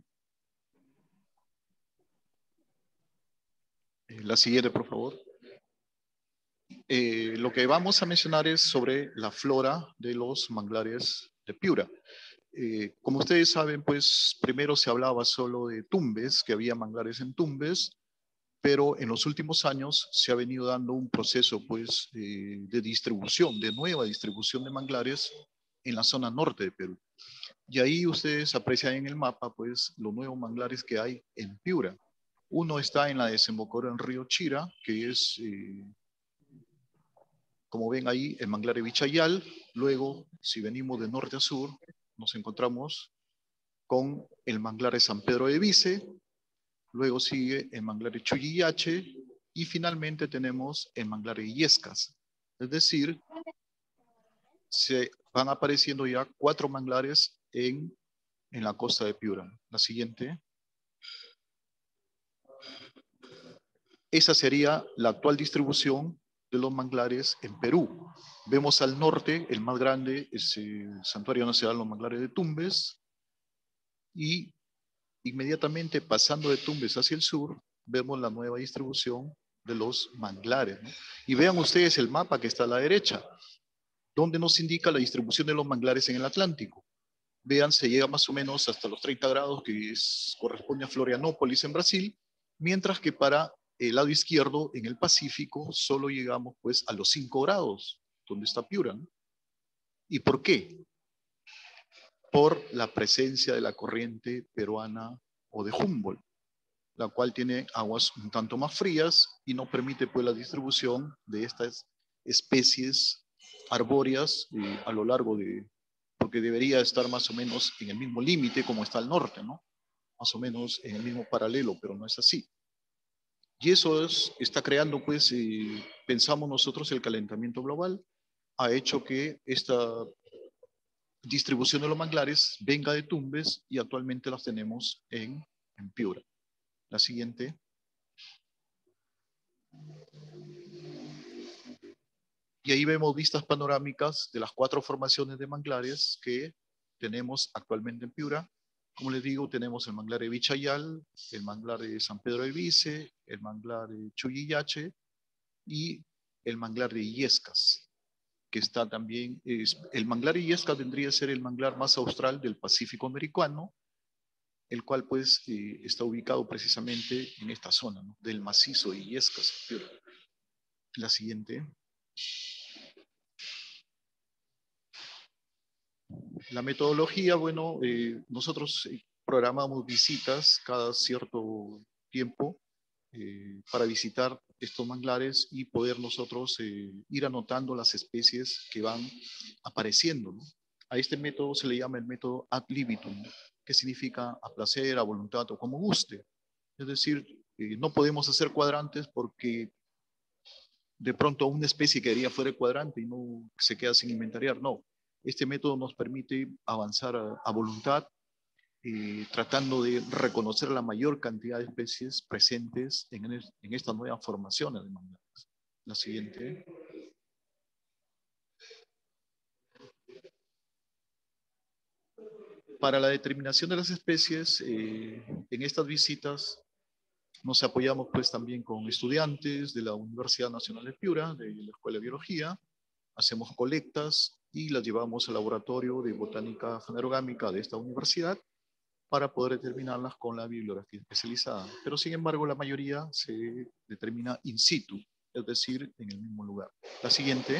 Eh, la siguiente, por favor. Eh, lo que vamos a mencionar es sobre la flora de los manglares de Piura. Eh, como ustedes saben, pues primero se hablaba solo de Tumbes, que había manglares en Tumbes, pero en los últimos años se ha venido dando un proceso pues, eh, de distribución, de nueva distribución de manglares en la zona norte de Perú. Y ahí ustedes aprecian en el mapa pues, los nuevos manglares que hay en Piura. Uno está en la desembocadura en río Chira, que es... Eh, como ven ahí, el manglar de Vichayal. Luego, si venimos de norte a sur, nos encontramos con el manglar de San Pedro de Vice. Luego sigue el manglar de Chuyillache. Y finalmente tenemos el manglar de Illescas. Es decir, se van apareciendo ya cuatro manglares en, en la costa de Piura. La siguiente. Esa sería la actual distribución de los manglares en Perú. Vemos al norte, el más grande es el Santuario Nacional de los Manglares de Tumbes, y inmediatamente pasando de Tumbes hacia el sur, vemos la nueva distribución de los manglares, ¿no? Y vean ustedes el mapa que está a la derecha, donde nos indica la distribución de los manglares en el Atlántico. Vean, se llega más o menos hasta los treinta grados, que es, corresponde a Florianópolis en Brasil, mientras que para el lado izquierdo, en el Pacífico, solo llegamos pues a los cinco grados. donde está Piura, ¿no? ¿Y por qué? Por la presencia de la corriente peruana o de Humboldt, la cual tiene aguas un tanto más frías y no permite pues la distribución de estas especies arbóreas eh, a lo largo de, porque debería estar más o menos en el mismo límite como está al norte, ¿no? Más o menos en el mismo paralelo, pero no es así. Y eso es, está creando, pues, eh, pensamos nosotros, el calentamiento global ha hecho que esta distribución de los manglares venga de Tumbes y actualmente las tenemos en, en Piura. La siguiente. Y ahí vemos vistas panorámicas de las cuatro formaciones de manglares que tenemos actualmente en Piura. Como les digo, tenemos el manglar de Vichayal, el manglar de San Pedro de Vice, el manglar de Chuyillache y el manglar de Illescas, que está también, es, el manglar de Illescas vendría a ser el manglar más austral del Pacífico americano, el cual pues eh, está ubicado precisamente en esta zona, ¿no? Del macizo de Illescas. La siguiente. La metodología, bueno, eh, nosotros programamos visitas cada cierto tiempo eh, para visitar estos manglares y poder nosotros eh, ir anotando las especies que van apareciendo, ¿no? A este método se le llama el método ad libitum, que significa a placer, a voluntad o como guste. Es decir, eh, no podemos hacer cuadrantes porque de pronto una especie quedaría fuera de cuadrante y no se queda sin inventariar. No, este método nos permite avanzar a, a voluntad, eh, tratando de reconocer la mayor cantidad de especies presentes en, el, en esta nueva formación de manglares. La siguiente. Para la determinación de las especies, eh, en estas visitas nos apoyamos pues también con estudiantes de la Universidad Nacional de Piura, de la Escuela de Biología, hacemos colectas y las llevamos al laboratorio de botánica fanerogámica de esta universidad para poder determinarlas con la bibliografía especializada. Pero sin embargo, la mayoría se determina in situ, es decir, en el mismo lugar. La siguiente.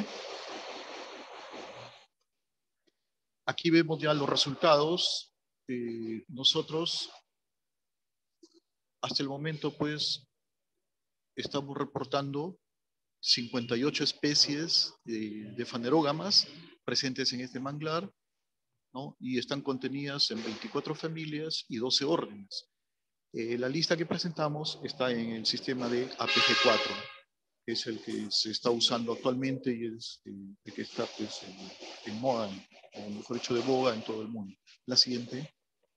Aquí vemos ya los resultados. Eh, nosotros, hasta el momento, pues, estamos reportando cincuenta y ocho especies de, de fanerógamas presentes en este manglar, ¿no? Y están contenidas en veinticuatro familias y doce órdenes. Eh, la lista que presentamos está en el sistema de A P G cuatro, que es el que se está usando actualmente y es el, el que está pues, en, en moda, o mejor dicho, de boga en todo el mundo. La siguiente.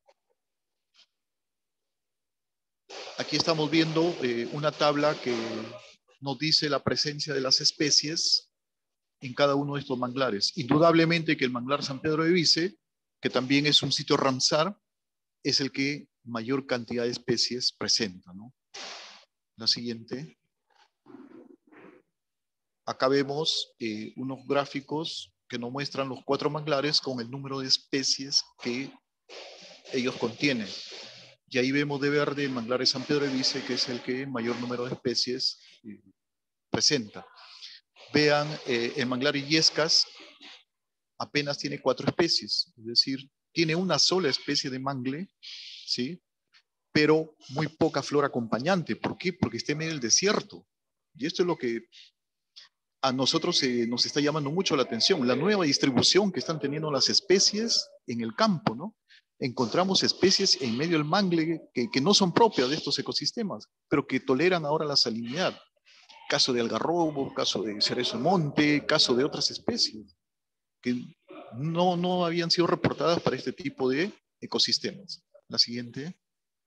Aquí estamos viendo eh, una tabla que nos dice la presencia de las especies en cada uno de estos manglares. Indudablemente que el manglar San Pedro de Vice, que también es un sitio Ramsar, es el que mayor cantidad de especies presenta, ¿no? La siguiente. Acá vemos eh, unos gráficos que nos muestran los cuatro manglares con el número de especies que ellos contienen. Y ahí vemos de verde el manglar de San Pedro de Vice, que es el que mayor número de especies eh, presenta. Vean, eh, el manglar Illescas apenas tiene cuatro especies, es decir, tiene una sola especie de mangle, ¿sí? Pero muy poca flora acompañante. ¿Por qué? Porque está en medio del desierto. Y esto es lo que a nosotros eh, nos está llamando mucho la atención, la nueva distribución que están teniendo las especies en el campo, ¿no? Encontramos especies en medio del mangle que, que no son propias de estos ecosistemas, pero que toleran ahora la salinidad. Caso de algarrobo, caso de cerezo monte, caso de otras especies que no, no habían sido reportadas para este tipo de ecosistemas. La siguiente.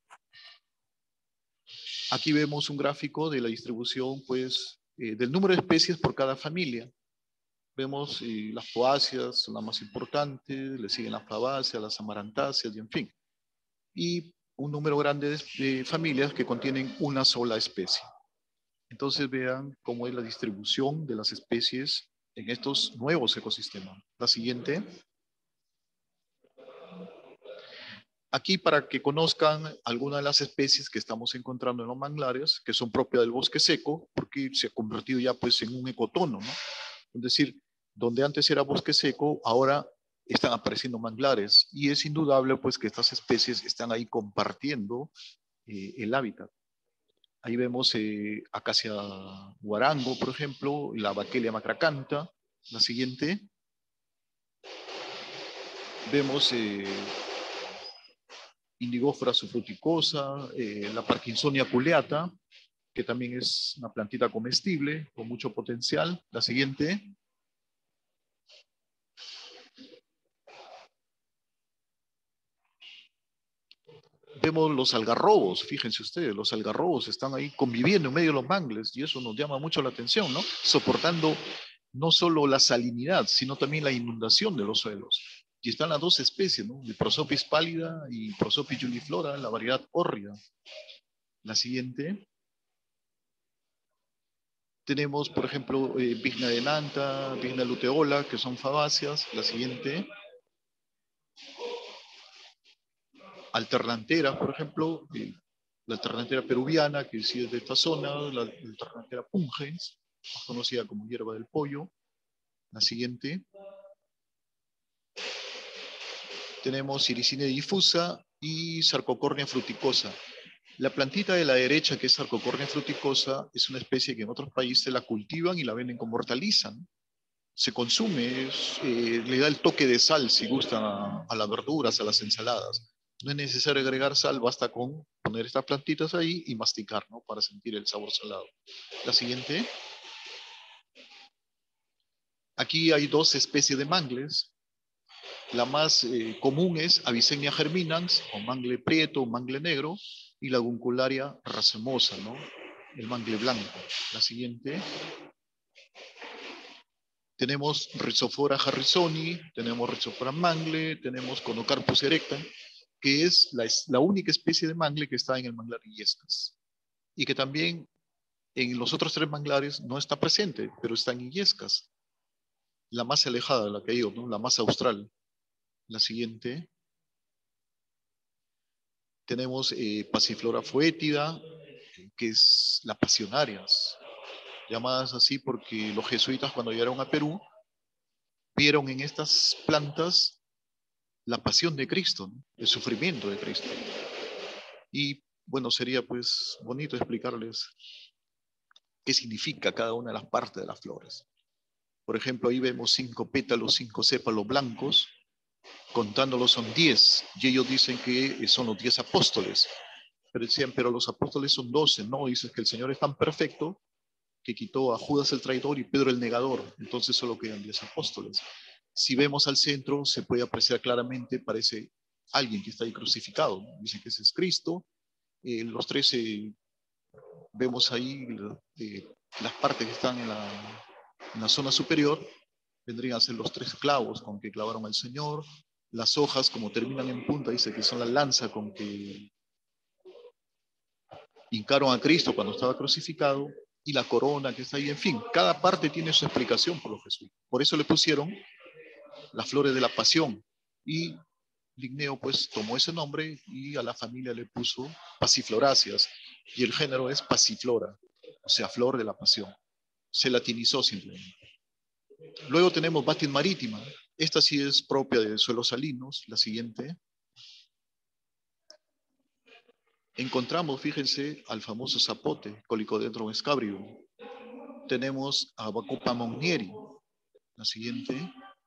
Aquí vemos un gráfico de la distribución, pues, eh, del número de especies por cada familia. Vemos eh, las poáceas son las más importantes, le siguen las fabáceas, las amarantáceas y en fin. Y un número grande de, de familias que contienen una sola especie. Entonces vean cómo es la distribución de las especies en estos nuevos ecosistemas. La siguiente. Aquí para que conozcan algunas de las especies que estamos encontrando en los manglares, que son propias del bosque seco, porque se ha convertido ya pues en un ecotono, ¿no? Es decir, Donde antes era bosque seco, ahora están apareciendo manglares. Y es indudable pues que estas especies están ahí compartiendo eh, el hábitat. Ahí vemos eh, acacia guarango, por ejemplo, la Vachellia macracantha. La siguiente. Vemos eh, Indigofera subfruticosa, eh, la Parkinsonia culeata, que también es una plantita comestible con mucho potencial. La siguiente. Vemos los algarrobos, fíjense ustedes, los algarrobos están ahí conviviendo en medio de los mangles y eso nos llama mucho la atención, ¿no? Soportando no solo la salinidad, sino también la inundación de los suelos. Y están las dos especies, ¿no? De Prosopis pálida y Prosopis juliflora, la variedad hórrida. La siguiente. Tenemos, por ejemplo, eh, Vigna denanta, Vigna luteola, que son fabáceas. La siguiente. Alternanteras, por ejemplo, eh, la alternantera peruviana, que sí es de esta zona, la alternantera pungens, más conocida como hierba del pollo. La siguiente. Tenemos Iricine difusa y Sarcocornia fruticosa. La plantita de la derecha, que es Sarcocornia fruticosa, es una especie que en otros países la cultivan y la venden como hortaliza, ¿no? Se consume, es, eh, le da el toque de sal si gustan a, a las verduras, a las ensaladas. No es necesario agregar sal, basta con poner estas plantitas ahí y masticar, ¿no? Para sentir el sabor salado. La siguiente. Aquí hay dos especies de mangles. La más eh, común es Avicennia germinans, o mangle prieto, o mangle negro, y la Guncularia racemosa, ¿no? El mangle blanco. La siguiente. Tenemos Rhizophyra harrisoni, tenemos Rhizophyra mangle, tenemos Conocarpus erecta, que es la, la única especie de mangle que está en el manglar Illescas. Y que también en los otros tres manglares no está presente, pero está en Illescas. La más alejada de la que digo, ¿no? La más austral. La siguiente. Tenemos eh, Passiflora foetida, que es la Passionarias, llamadas así porque los jesuitas cuando llegaron a Perú vieron en estas plantas la pasión de Cristo, ¿no? El sufrimiento de Cristo. Y bueno, sería pues bonito explicarles qué significa cada una de las partes de las flores. Por ejemplo, ahí vemos cinco pétalos, cinco sépalos blancos, contándolos son diez, y ellos dicen que son los diez apóstoles. Pero decían, pero los apóstoles son doce, no, dices que el Señor es tan perfecto que quitó a Judas el traidor y Pedro el negador, entonces solo quedan diez apóstoles. Si vemos al centro, se puede apreciar claramente, parece alguien que está ahí crucificado, ¿no? Dice que ese es Cristo. Eh, los trece, vemos ahí eh, las partes que están en la, en la zona superior, vendrían a ser los tres clavos con que clavaron al Señor. Las hojas, como terminan en punta, dice que son la lanza con que hincaron a Cristo cuando estaba crucificado, y la corona que está ahí. En fin, cada parte tiene su explicación por los jesuitas. Por eso le pusieron las flores de la pasión. Y Linneo pues tomó ese nombre y a la familia le puso Passifloraceas. Y el género es Passiflora, o sea, flor de la pasión. Se latinizó simplemente. Luego tenemos Batis marítima. Esta sí es propia de suelos salinos. La siguiente. Encontramos, fíjense, al famoso zapote, Colicodendron scabrium. Tenemos a Bacopa monnieri. La siguiente.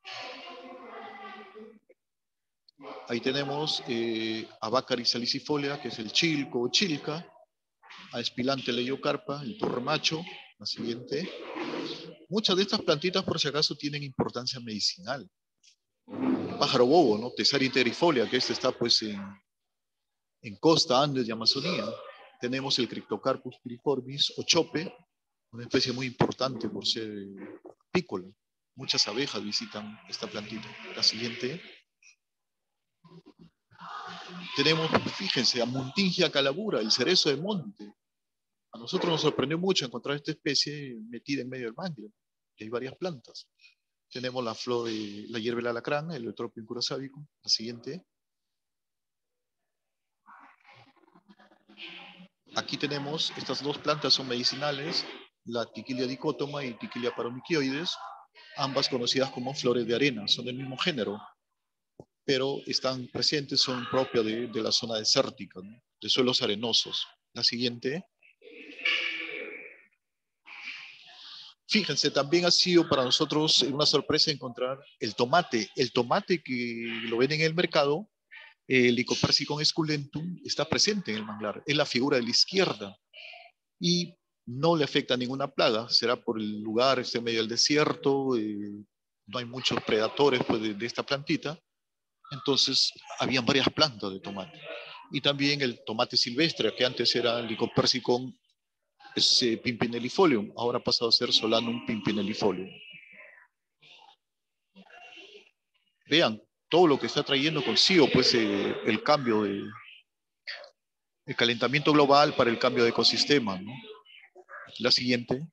Ahí tenemos eh, a Baccharis salicifolia, que es el chilco o chilca. A Espilante leiocarpa, el torremacho. La siguiente. Muchas de estas plantitas, por si acaso, tienen importancia medicinal. Pájaro bobo, ¿no? Tesaria integrifolia, que este está pues en, en costa, Andes y Amazonía. Tenemos el Cryptocarpus piriformis o chope, una especie muy importante por ser apícola. Muchas abejas visitan esta plantita. La siguiente. Tenemos, fíjense, a Muntingia calabura, el cerezo de monte. A nosotros nos sorprendió mucho encontrar esta especie metida en medio del mangle. Y hay varias plantas. Tenemos la flor de la hierba del alacrán, el Eutropium curasavicum. La siguiente. Aquí tenemos, estas dos plantas son medicinales, la Tiquilia dicótoma y Tiquilia paromyquioides. ambas conocidas como flores de arena, son del mismo género, pero están presentes, son propias de, de la zona desértica, ¿no? De suelos arenosos. La siguiente. Fíjense, también ha sido para nosotros una sorpresa encontrar el tomate. El tomate que lo ven en el mercado, el Lycopersicum esculentum, está presente en el manglar. Es la figura de la izquierda. Y no le afecta ninguna plaga. Será por el lugar, está en medio del desierto, eh, no hay muchos predadores pues, de, de esta plantita. Entonces, habían varias plantas de tomate. Y también el tomate silvestre, que antes era el Lycopersicum es eh, Pimpinellifolium, ahora ha pasado a ser Solanum Pimpinellifolium. Vean todo lo que está trayendo consigo pues, eh, el cambio de el calentamiento global para el cambio de ecosistema, ¿no? La siguiente.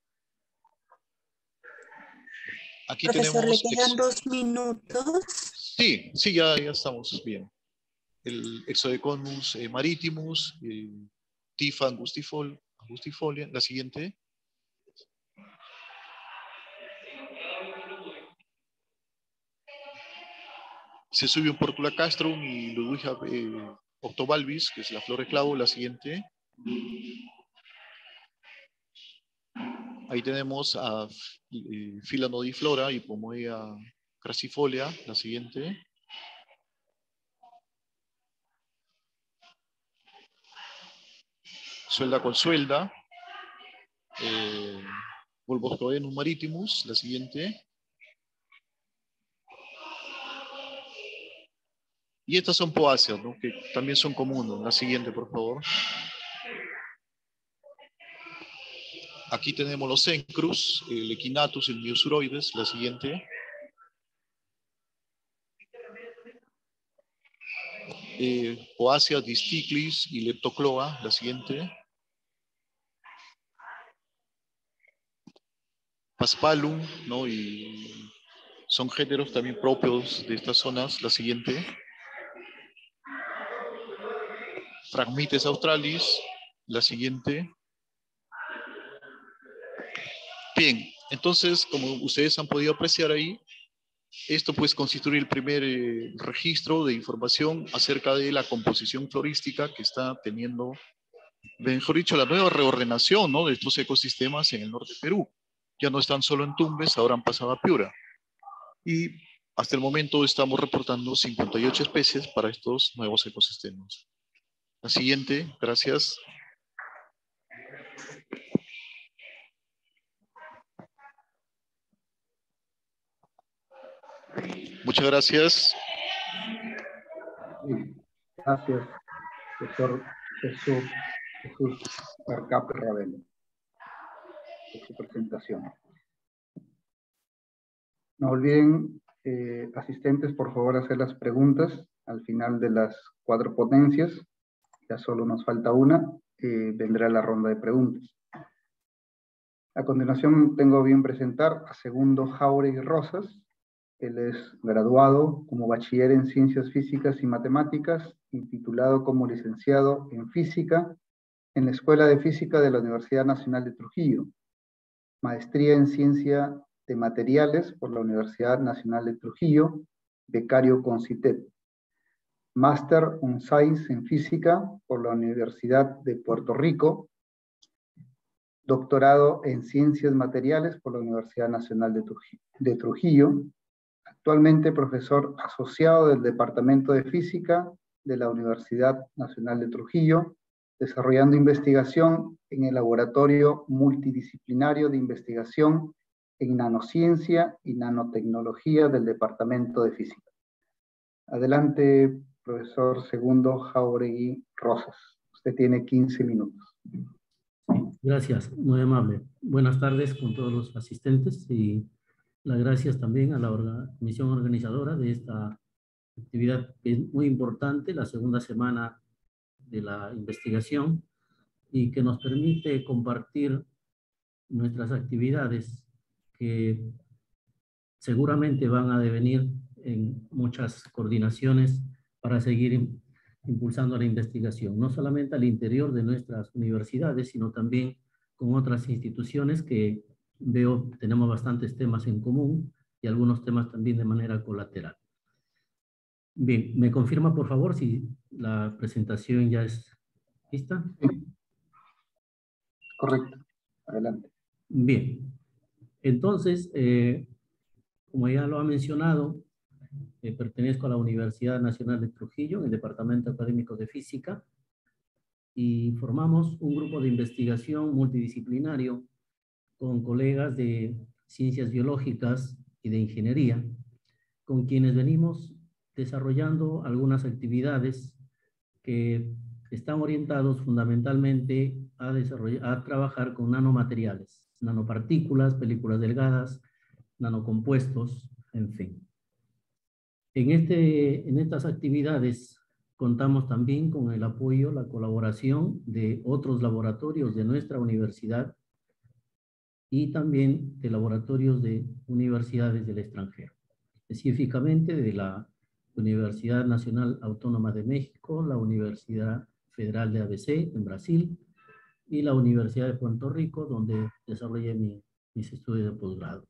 Aquí Profesor, tenemos... ¿le quedan dos minutos? Sí, sí, ya, ya estamos bien. El Exodeconus eh, maritimus, eh, Tifa angustifol, angustifolia. La siguiente. Se sube un Portula castrum y Ludwigia eh, octovalvis, que es la flor de clavo. La siguiente. Ahí tenemos a eh, Filanodiflora y Pomoea crassifolia. La siguiente. Suelda con suelda. Eh, Bulboscoenus maritimus. La siguiente. Y estas son poáceas, ¿no? Que también son comunes. La siguiente, por favor. Aquí tenemos los encrus, el equinatus, el miosuroides. La siguiente. Eh, Poacea disticlis y Leptocloa. La siguiente. Paspalum, ¿no? Y son géneros también propios de estas zonas. La siguiente. Phragmites australis. La siguiente. Bien, entonces, como ustedes han podido apreciar ahí, esto pues constituye el primer eh, registro de información acerca de la composición florística que está teniendo, mejor dicho, la nueva reordenación, ¿no? De estos ecosistemas en el norte de Perú. Ya no están solo en Tumbes, ahora han pasado a Piura. Y hasta el momento estamos reportando cincuenta y ocho especies para estos nuevos ecosistemas. La siguiente, gracias. Muchas gracias. Gracias, profesor Jesús, Jesús Arcape Ravelo, por su presentación. No olviden, eh, asistentes, por favor, hacer las preguntas al final de las cuatro ponencias. Ya solo nos falta una, eh, vendrá la ronda de preguntas. A continuación, tengo a bien presentar a Segundo Jáuregui Rosas. Él es graduado como bachiller en Ciencias Físicas y Matemáticas y titulado como licenciado en Física en la Escuela de Física de la Universidad Nacional de Trujillo. Maestría en Ciencia de Materiales por la Universidad Nacional de Trujillo, becario con CITEP. Máster on Science en Física por la Universidad de Puerto Rico. Doctorado en Ciencias Materiales por la Universidad Nacional de Trujillo. De Trujillo. Actualmente profesor asociado del Departamento de Física de la Universidad Nacional de Trujillo, desarrollando investigación en el Laboratorio Multidisciplinario de Investigación en Nanociencia y Nanotecnología del Departamento de Física. Adelante, profesor Segundo Jáuregui Rosas. Usted tiene quince minutos. Gracias, muy amable. Buenas tardes con todos los asistentes y las gracias también a la orga, comisión organizadora de esta actividad que es muy importante, la segunda semana de la investigación y que nos permite compartir nuestras actividades que seguramente van a devenir en muchas coordinaciones para seguir impulsando la investigación, no solamente al interior de nuestras universidades, sino también con otras instituciones que veo tenemos bastantes temas en común y algunos temas también de manera colateral. Bien, ¿me confirma por favor si la presentación ya es lista? Sí. Correcto. Adelante. Bien. Entonces, eh, como ya lo ha mencionado, eh, pertenezco a la Universidad Nacional de Trujillo, en el Departamento Académico de Física, y formamos un grupo de investigación multidisciplinario con colegas de ciencias biológicas y de ingeniería, con quienes venimos desarrollando algunas actividades que están orientados fundamentalmente a, desarrollar, a trabajar con nanomateriales, nanopartículas, películas delgadas, nanocompuestos, en fin. En, este, en estas actividades contamos también con el apoyo, la colaboración de otros laboratorios de nuestra universidad y también de laboratorios de universidades del extranjero, específicamente de la Universidad Nacional Autónoma de México, la Universidad Federal de A B C en Brasil y la Universidad de Puerto Rico, donde desarrollé mi, mis estudios de posgrado.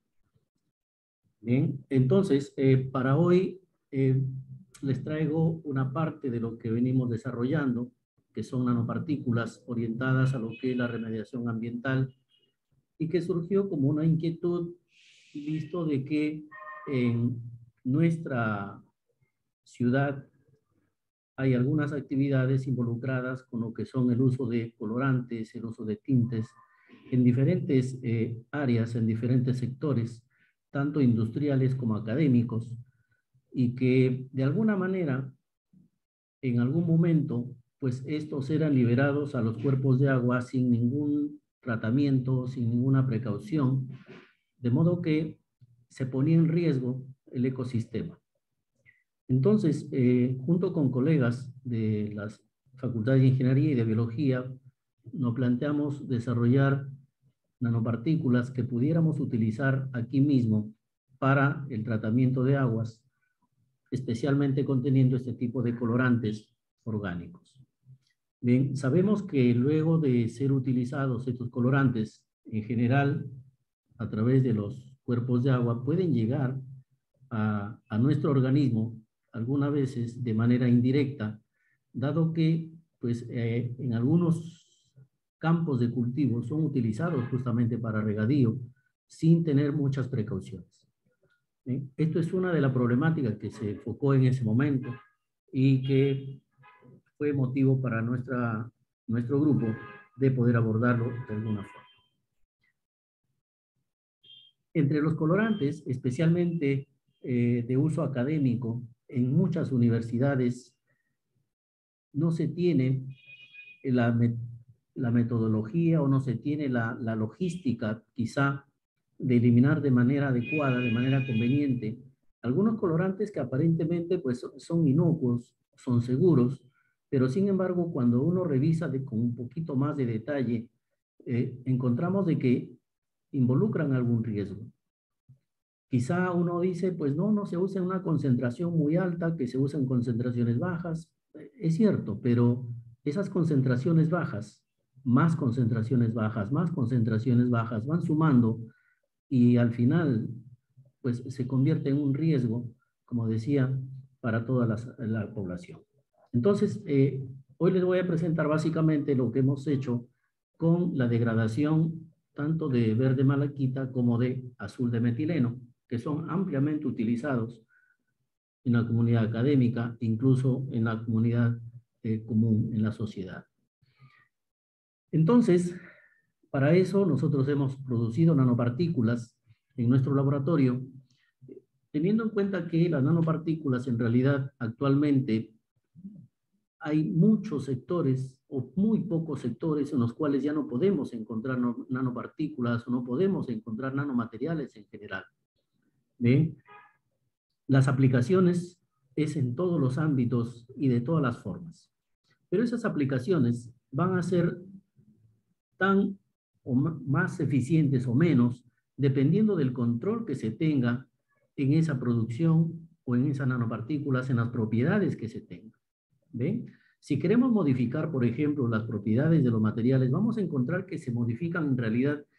Bien, entonces, eh, para hoy eh, les traigo una parte de lo que venimos desarrollando, que son nanopartículas orientadas a lo que es la remediación ambiental, y que surgió como una inquietud, visto de que en nuestra ciudad hay algunas actividades involucradas con lo que son el uso de colorantes, el uso de tintes, en diferentes eh, áreas, en diferentes sectores, tanto industriales como académicos, y que de alguna manera, en algún momento, pues estos eran liberados a los cuerpos de agua sin ningún tratamiento, sin ninguna precaución, de modo que se ponía en riesgo el ecosistema. Entonces, eh, junto con colegas de las facultades de Ingeniería y de Biología, nos planteamos desarrollar nanopartículas que pudiéramos utilizar aquí mismo para el tratamiento de aguas, especialmente conteniendo este tipo de colorantes orgánicos. Bien, sabemos que luego de ser utilizados estos colorantes, en general, a través de los cuerpos de agua, pueden llegar a, a nuestro organismo, algunas veces de manera indirecta, dado que pues, eh, en algunos campos de cultivo son utilizados justamente para regadío, sin tener muchas precauciones. ¿Eh? Esto es una de las problemáticas que se enfocó en ese momento y que fue motivo para nuestra, nuestro grupo de poder abordarlo de alguna forma. Entre los colorantes, especialmente eh, de uso académico, en muchas universidades no se tiene la, la metodología o no se tiene la, la logística, quizá, de eliminar de manera adecuada, de manera conveniente, algunos colorantes que aparentemente pues, son inocuos, son seguros, pero sin embargo, cuando uno revisa de, con un poquito más de detalle, eh, encontramos de que involucran algún riesgo. Quizá uno dice, pues no, no se usa en una concentración muy alta, que se usa en concentraciones bajas. Es cierto, pero esas concentraciones bajas, más concentraciones bajas, más concentraciones bajas, van sumando y al final, pues se convierte en un riesgo, como decía, para toda la, la población. Entonces, eh, hoy les voy a presentar básicamente lo que hemos hecho con la degradación tanto de verde malaquita como de azul de metileno, que son ampliamente utilizados en la comunidad académica, incluso en la comunidad eh, común, en la sociedad. Entonces, para eso nosotros hemos producido nanopartículas en nuestro laboratorio, teniendo en cuenta que las nanopartículas en realidad actualmente hay muchos sectores o muy pocos sectores en los cuales ya no podemos encontrar nanopartículas o no podemos encontrar nanomateriales en general. ¿Bien? Las aplicaciones es en todos los ámbitos y de todas las formas. Pero esas aplicaciones van a ser tan o más eficientes o menos dependiendo del control que se tenga en esa producción o en esas nanopartículas, en las propiedades que se tengan. ¿Ven? Si queremos modificar, por ejemplo, las propiedades de los materiales, vamos a encontrar que se modifican en realidad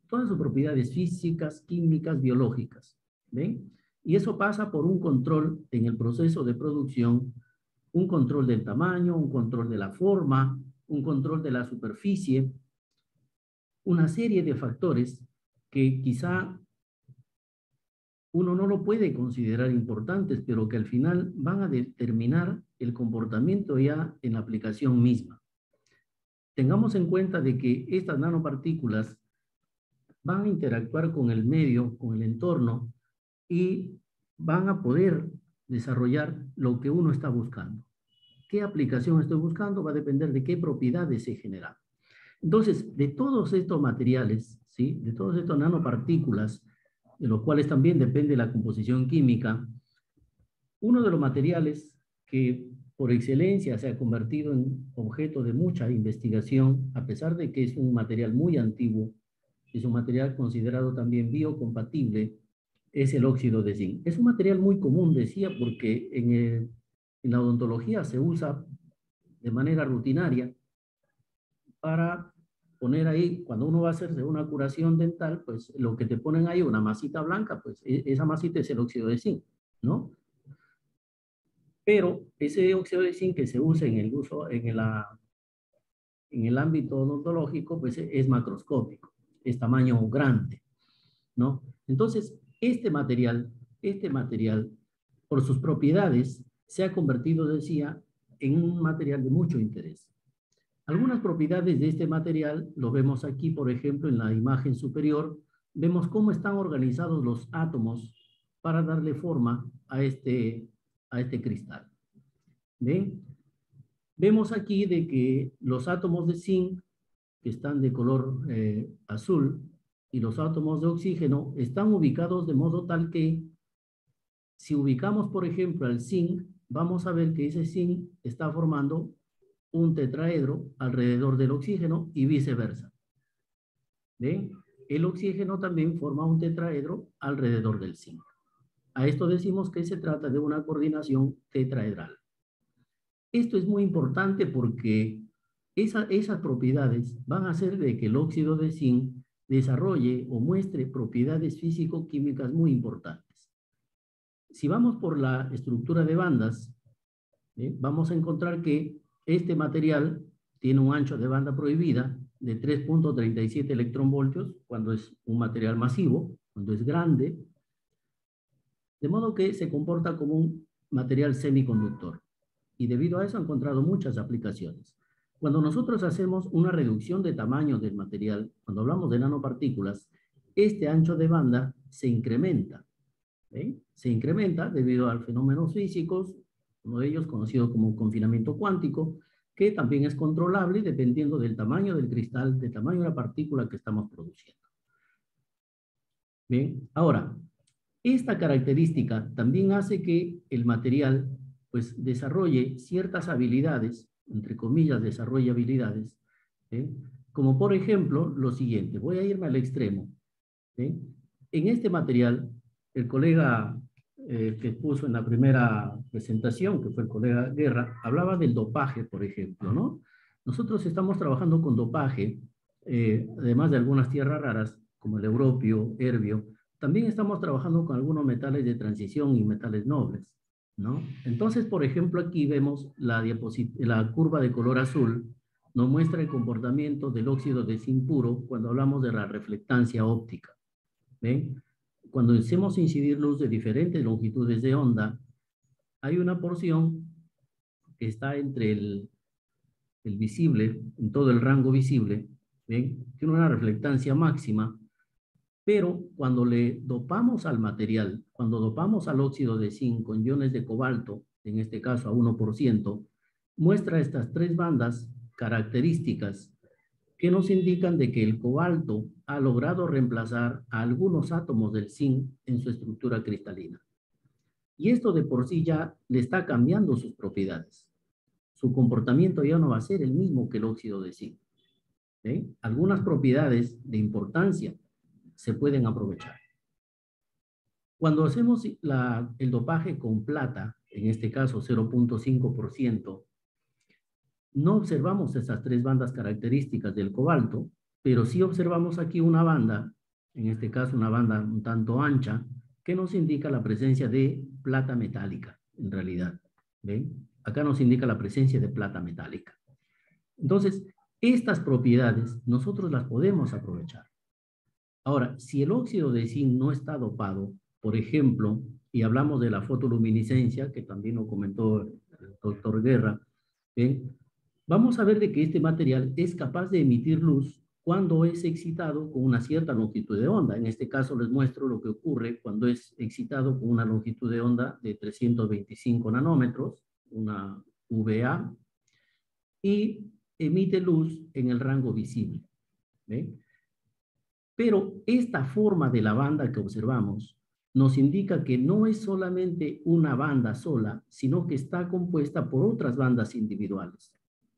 todas sus propiedades físicas, químicas, biológicas. ¿Ven? Y eso pasa por un control en el proceso de producción, un control del tamaño, un control de la forma, un control de la superficie, una serie de factores que quizá uno no lo puede considerar importantes, pero que al final van a determinar el comportamiento ya en la aplicación misma. Tengamos en cuenta de que estas nanopartículas van a interactuar con el medio, con el entorno, y van a poder desarrollar lo que uno está buscando. ¿Qué aplicación estoy buscando? Va a depender de qué propiedades he generado. Entonces, de todos estos materiales, ¿sí? De todos estos nanopartículas, de los cuales también depende la composición química, uno de los materiales que por excelencia se ha convertido en objeto de mucha investigación, a pesar de que es un material muy antiguo, es un material considerado también biocompatible, es el óxido de zinc. Es un material muy común, decía, porque en, el, en la odontología se usa de manera rutinaria para poner ahí, cuando uno va a hacerse una curación dental, pues lo que te ponen ahí, una masita blanca, pues esa masita es el óxido de zinc, ¿no? Pero ese óxido de zinc que se usa en el uso, en, la, en el ámbito odontológico, pues es macroscópico, es tamaño grande, ¿no? Entonces, este material, este material, por sus propiedades, se ha convertido, decía, en un material de mucho interés. Algunas propiedades de este material, lo vemos aquí, por ejemplo, en la imagen superior, vemos cómo están organizados los átomos para darle forma a este, a este cristal. ¿Ven? Vemos aquí de que los átomos de zinc, que están de color eh, azul, y los átomos de oxígeno están ubicados de modo tal que, si ubicamos, por ejemplo, al zinc, vamos a ver que ese zinc está formando un tetraedro alrededor del oxígeno y viceversa. ¿Ven? El oxígeno también forma un tetraedro alrededor del zinc. A esto decimos que se trata de una coordinación tetraedral. Esto es muy importante porque esa, esas propiedades van a hacer de que el óxido de zinc desarrolle o muestre propiedades físico-químicas muy importantes. Si vamos por la estructura de bandas, ¿eh? vamos a encontrar que este material tiene un ancho de banda prohibida de tres punto treinta y siete electronvoltios cuando es un material masivo, cuando es grande, de modo que se comporta como un material semiconductor. Y debido a eso ha encontrado muchas aplicaciones. Cuando nosotros hacemos una reducción de tamaño del material, cuando hablamos de nanopartículas, este ancho de banda se incrementa. ¿eh? Se incrementa debido a fenómenos físicos, uno de ellos conocido como confinamiento cuántico, que también es controlable dependiendo del tamaño del cristal, del tamaño de la partícula que estamos produciendo. Bien, ahora, esta característica también hace que el material pues desarrolle ciertas habilidades, entre comillas, desarrolla habilidades, ¿eh? como por ejemplo lo siguiente, voy a irme al extremo. ¿eh? En este material, el colega eh, que puso en la primera presentación, que fue el colega Guerra, hablaba del dopaje, por ejemplo, ¿no? Nosotros estamos trabajando con dopaje, eh, además de algunas tierras raras, como el europio, herbio, también estamos trabajando con algunos metales de transición y metales nobles, ¿no? Entonces, por ejemplo, aquí vemos la, la curva de color azul, nos muestra el comportamiento del óxido de zinc puro cuando hablamos de la reflectancia óptica. ¿Ven? Cuando hacemos incidir luz de diferentes longitudes de onda, hay una porción que está entre el, el visible, en todo el rango visible, ¿ven? Tiene una reflectancia máxima, pero cuando le dopamos al material, cuando dopamos al óxido de zinc con iones de cobalto, en este caso a uno por ciento, muestra estas tres bandas características que nos indican de que el cobalto ha logrado reemplazar a algunos átomos del zinc en su estructura cristalina. Y esto de por sí ya le está cambiando sus propiedades. Su comportamiento ya no va a ser el mismo que el óxido de zinc. ¿Eh? Algunas propiedades de importancia se pueden aprovechar. Cuando hacemos la, el dopaje con plata, en este caso cero punto cinco por ciento, no observamos esas tres bandas características del cobalto, pero sí observamos aquí una banda en este caso una banda un tanto ancha, que nos indica la presencia de plata metálica, en realidad. ¿Ven? Acá nos indica la presencia de plata metálica. Entonces, estas propiedades nosotros las podemos aprovechar. Ahora, si el óxido de zinc no está dopado, por ejemplo, y hablamos de la fotoluminiscencia, que también lo comentó el doctor Guerra, ¿ven? Vamos a ver de que este material es capaz de emitir luz cuando es excitado con una cierta longitud de onda. En este caso les muestro lo que ocurre cuando es excitado con una longitud de onda de trescientos veinticinco nanómetros, una V A, y emite luz en el rango visible. ¿Ven? Pero esta forma de la banda que observamos nos indica que no es solamente una banda sola, sino que está compuesta por otras bandas individuales.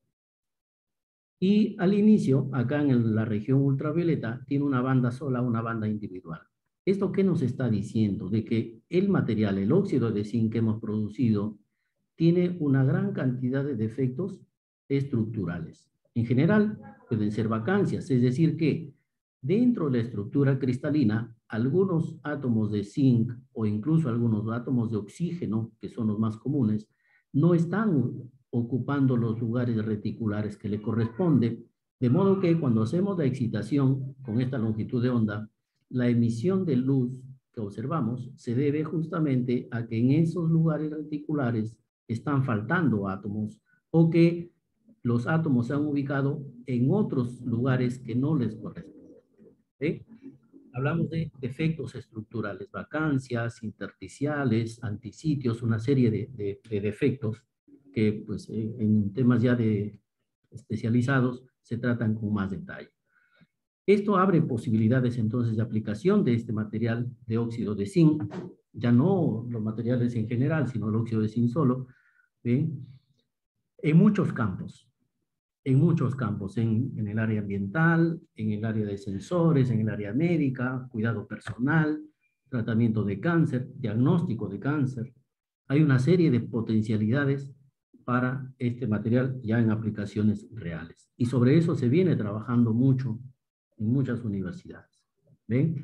Y al inicio, acá en la región ultravioleta, tiene una banda sola, una banda individual. ¿Esto qué nos está diciendo? De que el material, el óxido de zinc que hemos producido, tiene una gran cantidad de defectos estructurales. En general, pueden ser vacancias, es decir que dentro de la estructura cristalina, algunos átomos de zinc o incluso algunos átomos de oxígeno, que son los más comunes, no están ocupando los lugares reticulares que le corresponde, de modo que cuando hacemos la excitación con esta longitud de onda, la emisión de luz que observamos se debe justamente a que en esos lugares reticulares están faltando átomos o que los átomos se han ubicado en otros lugares que no les corresponden. ¿Sí? Hablamos de defectos estructurales, vacancias, intersticiales, antisitios, una serie de, de, de defectos que pues, en temas ya de especializados se tratan con más detalle. Esto abre posibilidades entonces de aplicación de este material de óxido de zinc, ya no los materiales en general, sino el óxido de zinc solo, ¿sí? En muchos campos, en muchos campos, en, en el área ambiental, en el área de sensores, en el área médica, cuidado personal, tratamiento de cáncer, diagnóstico de cáncer. Hay una serie de potencialidades para este material ya en aplicaciones reales. Y sobre eso se viene trabajando mucho en muchas universidades. ¿Ven?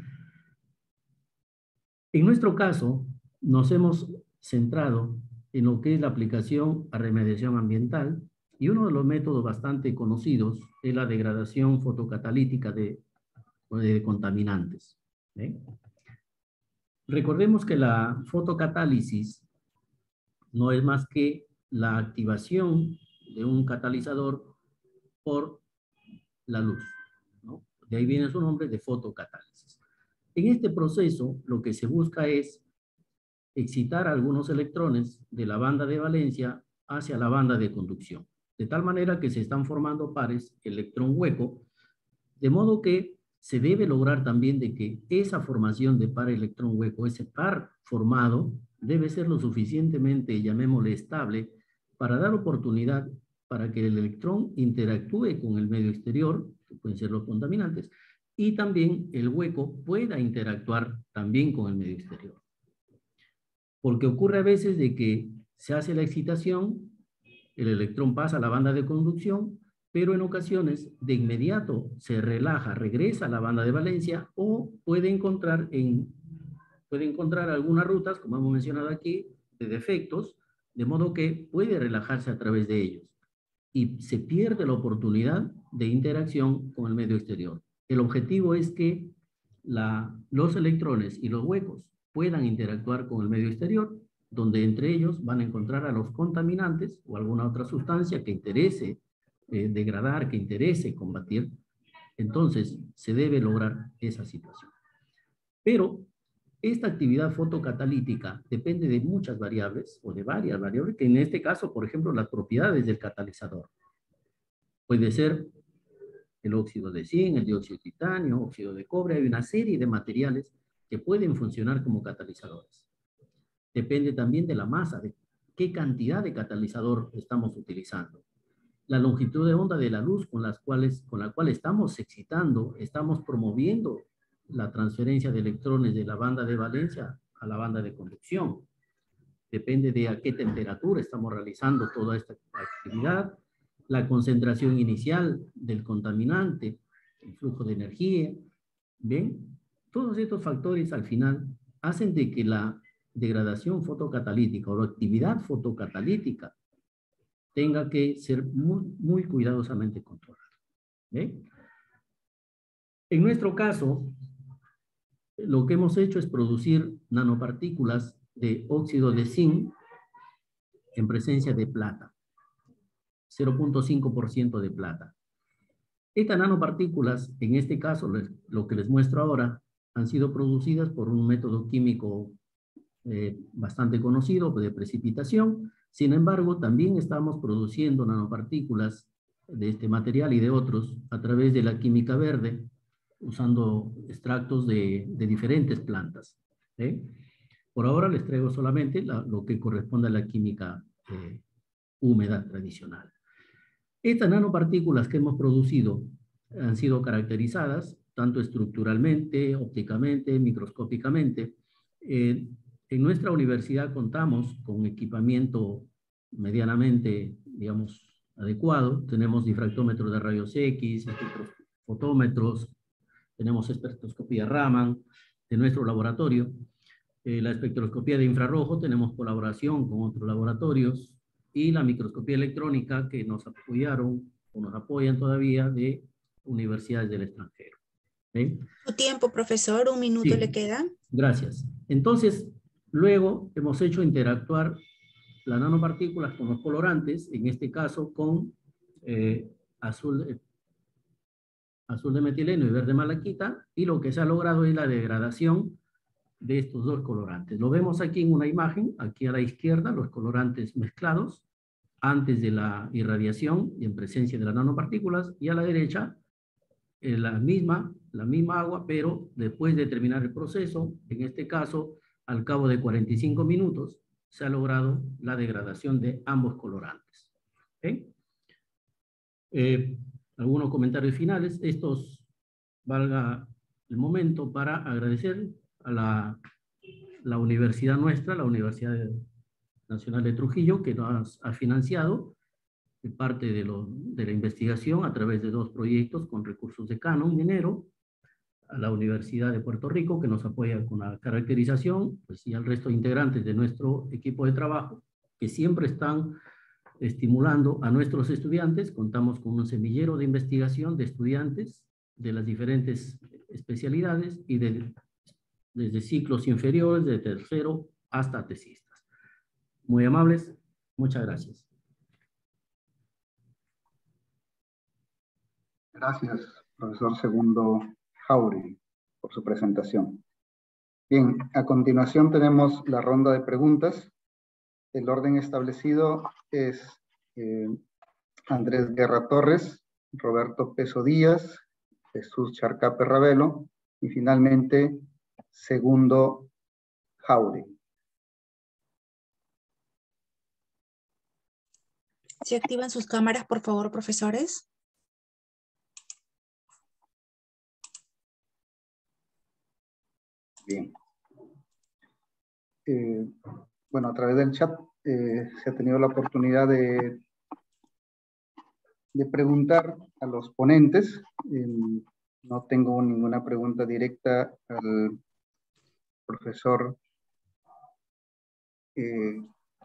En nuestro caso, nos hemos centrado en lo que es la aplicación a remediación ambiental, y uno de los métodos bastante conocidos es la degradación fotocatalítica de, de contaminantes. ¿Ven? Recordemos que la fotocatálisis no es más que la activación de un catalizador por la luz, ¿no? De ahí viene su nombre de fotocatálisis. En este proceso, lo que se busca es excitar algunos electrones de la banda de valencia hacia la banda de conducción, de tal manera que se están formando pares electrón hueco, de modo que se debe lograr también de que esa formación de par electrón hueco, ese par formado, debe ser lo suficientemente, llamémosle, estable, para dar oportunidad para que el electrón interactúe con el medio exterior, que pueden ser los contaminantes, y también el hueco pueda interactuar también con el medio exterior. Porque ocurre a veces de que se hace la excitación, el electrón pasa a la banda de conducción, pero en ocasiones de inmediato se relaja, regresa a la banda de valencia o puede encontrar, en, puede encontrar algunas rutas, como hemos mencionado aquí, de defectos, de modo que puede relajarse a través de ellos y se pierde la oportunidad de interacción con el medio exterior. El objetivo es que la, los electrones y los huecos puedan interactuar con el medio exterior, donde entre ellos van a encontrar a los contaminantes o alguna otra sustancia que interese eh, degradar, que interese combatir. Entonces, se debe lograr esa situación. Pero esta actividad fotocatalítica depende de muchas variables, o de varias variables, que en este caso, por ejemplo, las propiedades del catalizador. Puede ser el óxido de zinc, el dióxido de titanio, óxido de cobre, hay una serie de materiales que pueden funcionar como catalizadores. Depende también de la masa, de qué cantidad de catalizador estamos utilizando. La longitud de onda de la luz con, las cuales, con la cual estamos excitando, estamos promoviendo la transferencia de electrones de la banda de valencia a la banda de conducción. Depende de a qué temperatura estamos realizando toda esta actividad, la concentración inicial del contaminante, el flujo de energía, ¿ven? todos estos factores al final hacen de que la degradación fotocatalítica o la actividad fotocatalítica tenga que ser muy, muy cuidadosamente controlada. ¿Ve? En nuestro caso, lo que hemos hecho es producir nanopartículas de óxido de zinc en presencia de plata, cero punto cinco por ciento de plata. Estas nanopartículas, en este caso, lo que les muestro ahora, han sido producidas por un método químico eh, bastante conocido de precipitación. Sin embargo, también estamos produciendo nanopartículas de este material y de otros a través de la química verde, usando extractos de, de diferentes plantas. ¿eh? Por ahora les traigo solamente la, lo que corresponde a la química eh, húmeda tradicional. Estas nanopartículas que hemos producido han sido caracterizadas tanto estructuralmente, ópticamente, microscópicamente. Eh, en nuestra universidad contamos con equipamiento medianamente, digamos, adecuado. Tenemos difractómetros de rayos X, fotómetros, tenemos espectroscopía Raman de nuestro laboratorio. Eh, la espectroscopía de infrarrojo, tenemos colaboración con otros laboratorios, y la microscopía electrónica que nos apoyaron o nos apoyan todavía de universidades del extranjero. ¿Sí? Su tiempo, profesor, un minuto Sí, le queda. Gracias. Entonces, luego hemos hecho interactuar las nanopartículas con los colorantes, en este caso con eh, azul, eh, azul de metileno y verde malaquita, y lo que se ha logrado es la degradación de estos dos colorantes. Lo vemos aquí en una imagen, aquí a la izquierda, los colorantes mezclados antes de la irradiación y en presencia de las nanopartículas, y a la derecha eh, la, misma, la misma agua, pero después de terminar el proceso, en este caso, al cabo de cuarenta y cinco minutos, se ha logrado la degradación de ambos colorantes. ¿Okay? Eh, algunos comentarios finales. Estos, valga el momento para agradecer a la, la universidad nuestra, la Universidad Nacional de Trujillo, que nos ha financiado parte de, lo, de la investigación a través de dos proyectos con recursos de Canon minero, a la Universidad de Puerto Rico, que nos apoya con la caracterización, pues, y al resto de integrantes de nuestro equipo de trabajo, que siempre están estimulando a nuestros estudiantes. Contamos con un semillero de investigación de estudiantes de las diferentes especialidades y de, desde ciclos inferiores, de tercero hasta tesistas. Muy amables, muchas gracias. Gracias, profesor Segundo Jáuregui, por su presentación. Bien, a continuación tenemos la ronda de preguntas. El orden establecido es eh, Andrés Guerra Torres, Roberto Peso Díaz, Jesús Charcape Ravelo y finalmente Segundo Jáuregui. ¿Se activan sus cámaras, por favor, profesores? Bien. Eh, bueno, a través del chat eh, se ha tenido la oportunidad de, de preguntar a los ponentes. Eh, no tengo ninguna pregunta directa al profesor eh,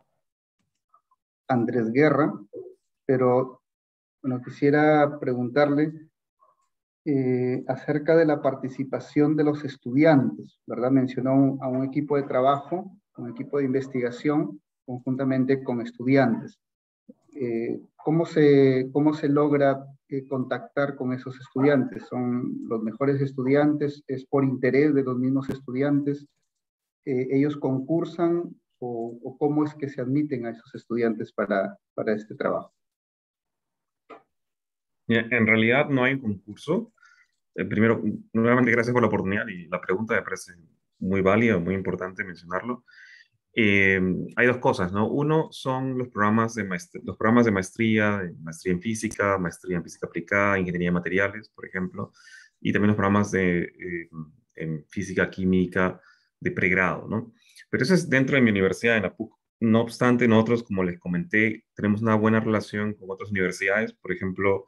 Andrés Guerra, pero bueno, quisiera preguntarle Eh, acerca de la participación de los estudiantes, ¿verdad? Mencionó un, a un equipo de trabajo, un equipo de investigación, conjuntamente con estudiantes. Eh, ¿cómo, se, ¿Cómo se logra eh, contactar con esos estudiantes? ¿Son los mejores estudiantes? ¿Es por interés de los mismos estudiantes? Eh, ¿Ellos concursan? O, ¿O cómo es que se admiten a esos estudiantes para, para este trabajo? En realidad no hay un concurso. Eh, primero, nuevamente gracias por la oportunidad y la pregunta me parece muy válida, muy importante mencionarlo. Eh, hay dos cosas, ¿no? Uno son los programas de maestría, los programas de maestría, de maestría en física, maestría en física aplicada, ingeniería de materiales, por ejemplo, y también los programas de eh, en física química de pregrado, ¿no? Pero eso es dentro de mi universidad, en la P U C. No obstante, nosotros, como les comenté, tenemos una buena relación con otras universidades. Por ejemplo,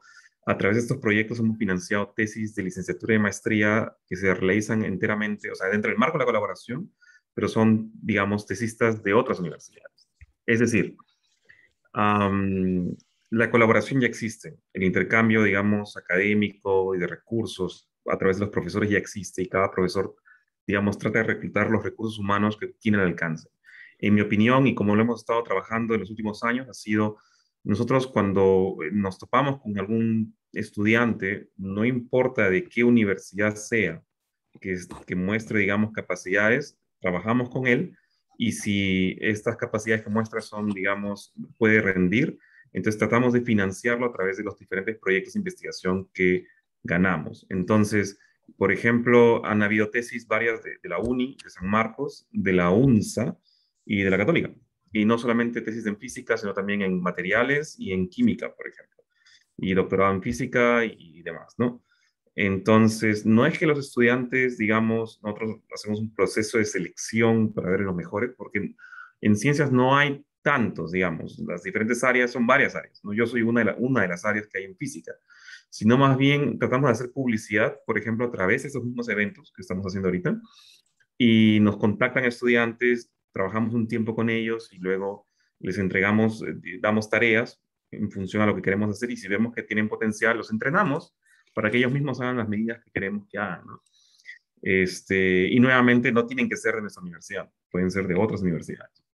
A través de estos proyectos hemos financiado tesis de licenciatura y maestría que se realizan enteramente, o sea, dentro del marco de la colaboración, pero son, digamos, tesistas de otras universidades. Es decir, um, la colaboración ya existe, el intercambio, digamos, académico y de recursos a través de los profesores ya existe y cada profesor, digamos, trata de reclutar los recursos humanos que tienen al alcance. En mi opinión, y como lo hemos estado trabajando en los últimos años, ha sido nosotros cuando nos topamos con algún estudiante, no importa de qué universidad sea, que, que muestre, digamos, capacidades, trabajamos con él y si estas capacidades que muestra son, digamos, puede rendir, entonces tratamos de financiarlo a través de los diferentes proyectos de investigación que ganamos. Entonces, por ejemplo, han habido tesis varias de, de la UNI, de San Marcos, de la UNSA y de la Católica. Y no solamente tesis en física, sino también en materiales y en química, por ejemplo. Y doctorado en física y, y demás, ¿no? Entonces, no es que los estudiantes, digamos, nosotros hacemos un proceso de selección para ver los mejores, porque en, en ciencias no hay tantos, digamos, las diferentes áreas son varias áreas, ¿no? Yo soy una de, la, una de las áreas que hay en física, sino más bien tratamos de hacer publicidad, por ejemplo, a través de estos mismos eventos que estamos haciendo ahorita, y nos contactan estudiantes, trabajamos un tiempo con ellos y luego les entregamos, eh, damos tareas en función a lo que queremos hacer y si vemos que tienen potencial, los entrenamos para que ellos mismos hagan las medidas que queremos que hagan, ¿no? Este, y nuevamente no tienen que ser de nuestra universidad, pueden ser de otras universidades.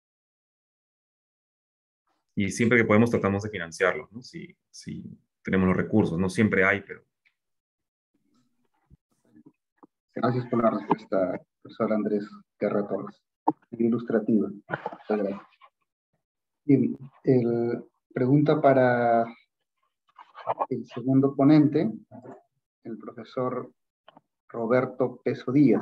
Y siempre que podemos tratamos de financiarlos, ¿no? Si, si tenemos los recursos, no siempre hay, pero... Gracias por la respuesta, profesor Andrés Guerra Torres. Ilustrativa. Muchas gracias. Bien, el, pregunta para el segundo ponente, el profesor Roberto Peso Díaz.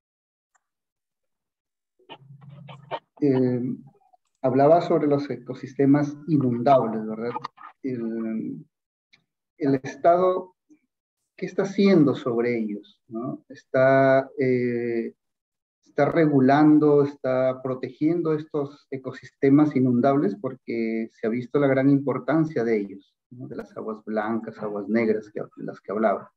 Eh, hablaba sobre los ecosistemas inundables, ¿verdad? El, el Estado, ¿qué está haciendo sobre ellos? ¿No? Está, eh, está regulando, está protegiendo estos ecosistemas inundables porque se ha visto la gran importancia de ellos, ¿no? De las aguas blancas, aguas negras, que, de las que hablaba.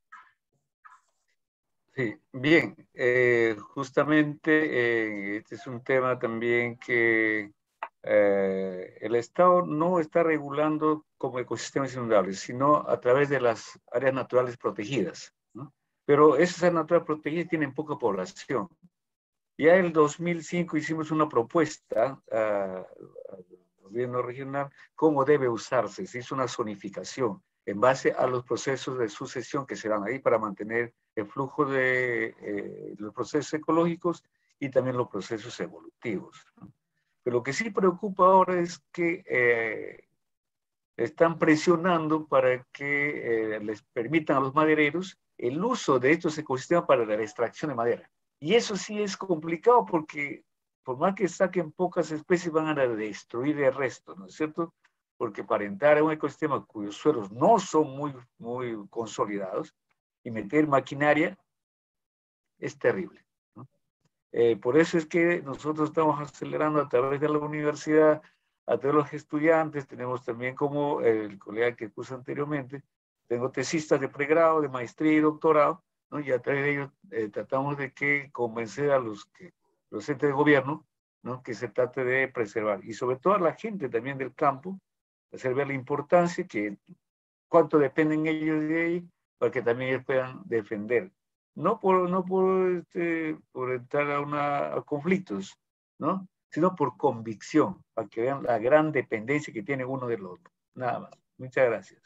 Sí, bien, eh, justamente eh, este es un tema también que eh, el Estado no está regulando como ecosistemas inundables, sino a través de las áreas naturales protegidas, ¿no? Pero esas áreas naturales protegidas tienen poca población. Ya en el dos mil cinco hicimos una propuesta uh, al gobierno regional cómo debe usarse, se hizo una zonificación en base a los procesos de sucesión que se dan ahí para mantener el flujo de eh, los procesos ecológicos y también los procesos evolutivos, ¿no? Pero lo que sí preocupa ahora es que eh, están presionando para que eh, les permitan a los madereros el uso de estos ecosistemas para la extracción de madera. Y eso sí es complicado porque por más que saquen pocas especies van a destruir el resto, ¿no es cierto? Porque para entrar en un ecosistema cuyos suelos no son muy, muy consolidados y meter maquinaria es terrible, ¿no? Eh, por eso es que nosotros estamos acelerando a través de la universidad, a través de los estudiantes, tenemos también como el colega que puso anteriormente, tengo tesistas de pregrado, de maestría y doctorado, ¿no? Y a través de ellos eh, tratamos de que convencer a los, que, los entes de gobierno, ¿no? Que se trate de preservar. Y sobre todo a la gente también del campo, hacer ver la importancia, que cuánto dependen ellos de ahí, para que también ellos puedan defender. No por, no por, este, por entrar a, una, a conflictos, ¿no? Sino por convicción, para que vean la gran dependencia que tiene uno del otro. Nada más. Muchas gracias.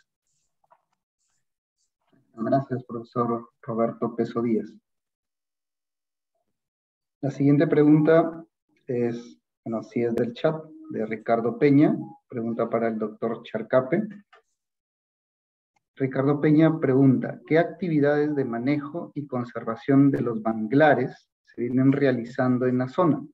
Gracias, profesor Roberto Peso Díaz. La siguiente pregunta es, bueno, si es del chat, de Ricardo Peña, pregunta para el doctor Charcape. Ricardo Peña pregunta, ¿qué actividades de manejo y conservación de los manglares se vienen realizando en la zona?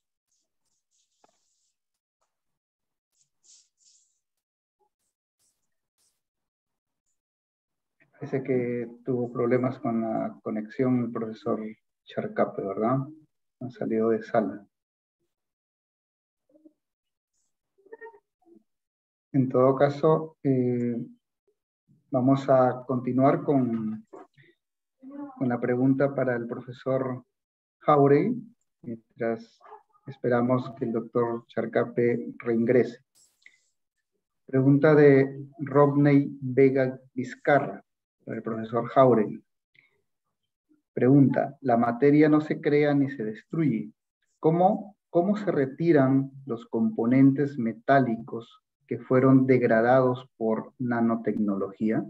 Parece que tuvo problemas con la conexión el profesor Charcape, ¿verdad? Ha salido de sala. En todo caso, eh, vamos a continuar con, con la pregunta para el profesor Jáuregui, mientras esperamos que el doctor Charcape reingrese. Pregunta de Rodney Vega Vizcarra, para el profesor Jáuregui. Pregunta, la materia no se crea ni se destruye. ¿Cómo, cómo se retiran los componentes metálicos que fueron degradados por nanotecnología?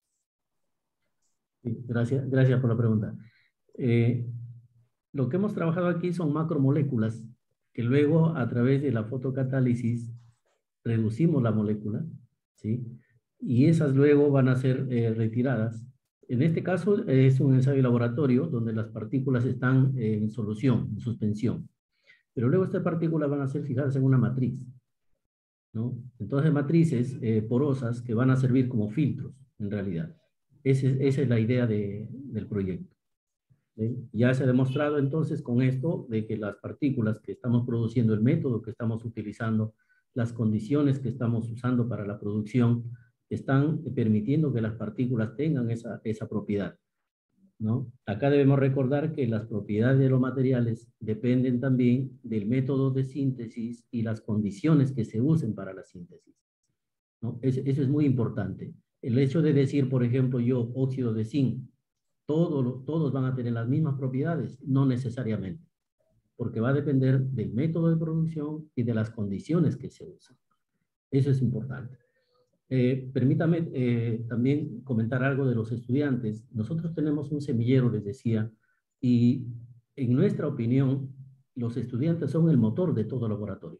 Sí, gracias, gracias por la pregunta. Eh, lo que hemos trabajado aquí son macromoléculas que luego a través de la fotocatálisis reducimos la molécula, ¿sí? Y esas luego van a ser eh, retiradas. En este caso es un ensayo de laboratorio donde las partículas están eh, en solución, en suspensión. Pero luego estas partículas van a ser fijadas en una matriz, ¿no? Entonces matrices eh, porosas que van a servir como filtros, en realidad. Ese, esa es la idea de, del proyecto. ¿Sí? Ya se ha demostrado entonces con esto de que las partículas que estamos produciendo, el método que estamos utilizando, las condiciones que estamos usando para la producción, están permitiendo que las partículas tengan esa, esa propiedad, ¿no? Acá debemos recordar que las propiedades de los materiales dependen también del método de síntesis y las condiciones que se usen para la síntesis, ¿no? Eso, eso es muy importante. El hecho de decir, por ejemplo, yo, óxido de zinc, todo, todos van a tener las mismas propiedades, no necesariamente, porque va a depender del método de producción y de las condiciones que se usan. Eso es importante. Eh, permítame eh, también comentar algo de los estudiantes. Nosotros tenemos un semillero, les decía, y en nuestra opinión, los estudiantes son el motor de todo laboratorio.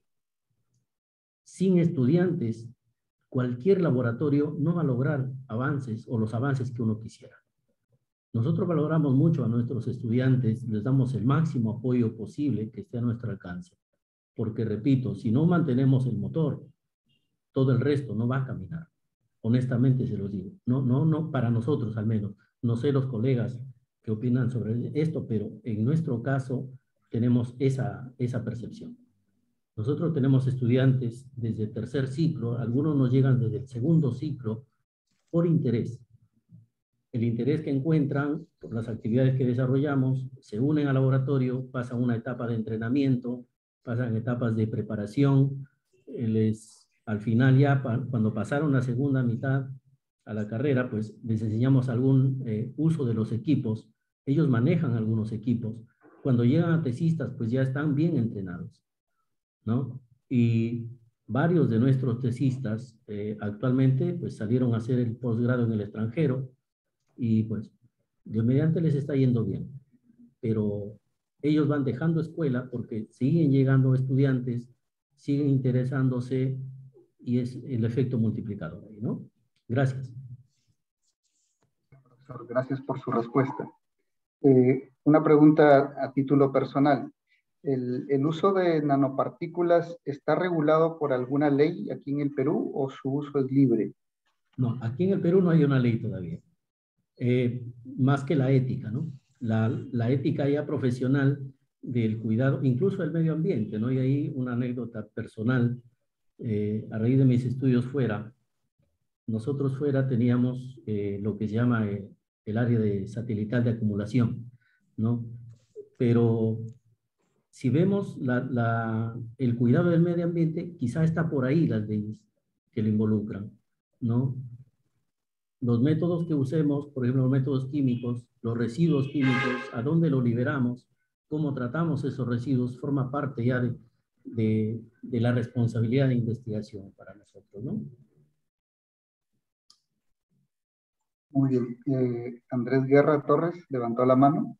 Sin estudiantes, cualquier laboratorio no va a lograr avances o los avances que uno quisiera. Nosotros valoramos mucho a nuestros estudiantes, les damos el máximo apoyo posible que esté a nuestro alcance. Porque, repito, si no mantenemos el motor, todo el resto no va a caminar. Honestamente se los digo. No, no, no, para nosotros al menos. No sé los colegas que opinan sobre esto, pero en nuestro caso tenemos esa, esa percepción. Nosotros tenemos estudiantes desde el tercer ciclo, algunos nos llegan desde el segundo ciclo por interés. El interés que encuentran por las actividades que desarrollamos, se unen al laboratorio, pasan una etapa de entrenamiento, pasan etapas de preparación, les, al final ya pa, cuando pasaron la segunda mitad a la carrera, pues les enseñamos algún eh, uso de los equipos, ellos manejan algunos equipos, cuando llegan a tesistas pues ya están bien entrenados, ¿no? Y varios de nuestros tesistas eh, actualmente pues salieron a hacer el posgrado en el extranjero, y pues Dios mediante les está yendo bien, pero ellos van dejando escuela porque siguen llegando estudiantes, siguen interesándose y es el efecto multiplicador ahí, ¿no? Gracias. Profesor, gracias por su respuesta. Eh, una pregunta a título personal. ¿El, ¿El uso de nanopartículas está regulado por alguna ley aquí en el Perú o su uso es libre? No, aquí en el Perú no hay una ley todavía. Eh, más que la ética, ¿no? La, la ética ya profesional del cuidado, incluso del medio ambiente, ¿no? Y ahí una anécdota personal, eh, a raíz de mis estudios fuera, nosotros fuera teníamos eh, lo que se llama eh, el área de satelital de acumulación, ¿no? Pero si vemos la, la, el cuidado del medio ambiente, quizá está por ahí las leyes que lo involucran, ¿no? Los métodos que usemos, por ejemplo, los métodos químicos, los residuos químicos, a dónde los liberamos, cómo tratamos esos residuos, forma parte ya de, de, de la responsabilidad de investigación para nosotros, ¿no? Muy bien. Eh, Andrés Guerra Torres levantó la mano.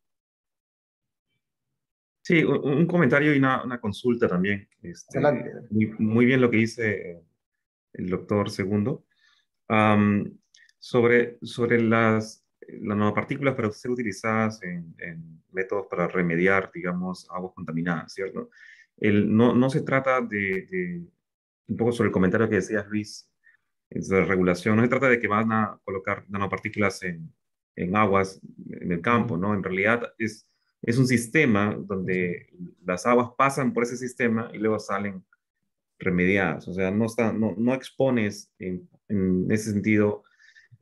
Sí, un, un comentario y una, una consulta también. Este, Adelante. muy, muy bien lo que dice el doctor Segundo. Um, sobre, sobre las, las nanopartículas para ser utilizadas en, en métodos para remediar, digamos, aguas contaminadas, ¿cierto? El, no, no se trata de, de, un poco sobre el comentario que decías, Luis, de regulación, no se trata de que van a colocar nanopartículas en, en aguas en el campo, ¿no? En realidad es, es un sistema donde las aguas pasan por ese sistema y luego salen remediadas, o sea, no, está, no, no expones en, en ese sentido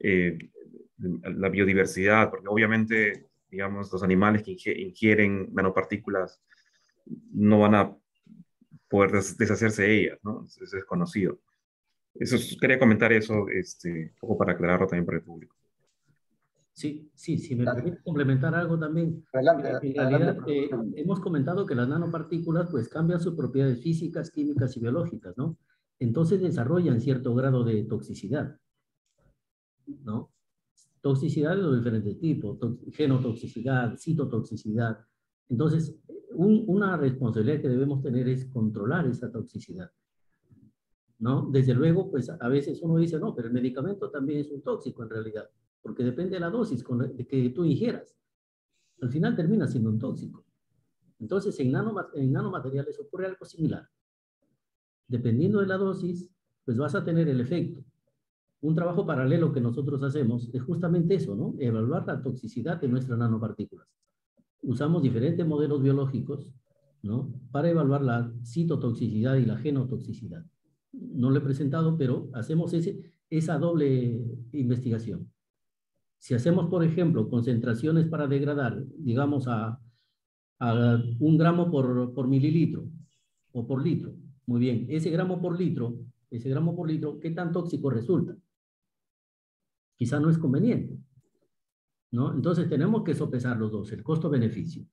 eh, la biodiversidad, porque obviamente, digamos, los animales que ingieren nanopartículas no van a poder des deshacerse de ellas, ¿no? Eso es conocido. Eso es, quería comentar eso, este, un poco para aclararlo también para el público. Sí, sí, si me permite complementar algo también. Adelante, En adelante, realidad, eh, profesor. hemos comentado que las nanopartículas pues cambian sus propiedades físicas, químicas y biológicas, ¿no? Entonces desarrollan cierto grado de toxicidad, ¿no? Toxicidad de los diferentes tipos, genotoxicidad, citotoxicidad. Entonces, un, una responsabilidad que debemos tener es controlar esa toxicidad, ¿no? Desde luego, pues a veces uno dice, no, pero el medicamento también es un tóxico en realidad, porque depende de la dosis con la, de que tú ingieras. Al final termina siendo un tóxico. Entonces, en, nano, en nanomateriales ocurre algo similar. Dependiendo de la dosis, pues vas a tener el efecto. Un trabajo paralelo que nosotros hacemos es justamente eso, ¿no? Evaluar la toxicidad de nuestras nanopartículas. Usamos diferentes modelos biológicos, ¿no? Para evaluar la citotoxicidad y la genotoxicidad. No lo he presentado, pero hacemos ese, esa doble investigación. Si hacemos, por ejemplo, concentraciones para degradar, digamos, a, a un gramo por, por mililitro o por litro, muy bien, ese gramo por litro, ese gramo por litro, ¿qué tan tóxico resulta? Quizá no es conveniente, ¿no? Entonces tenemos que sopesar los dos, el costo-beneficio.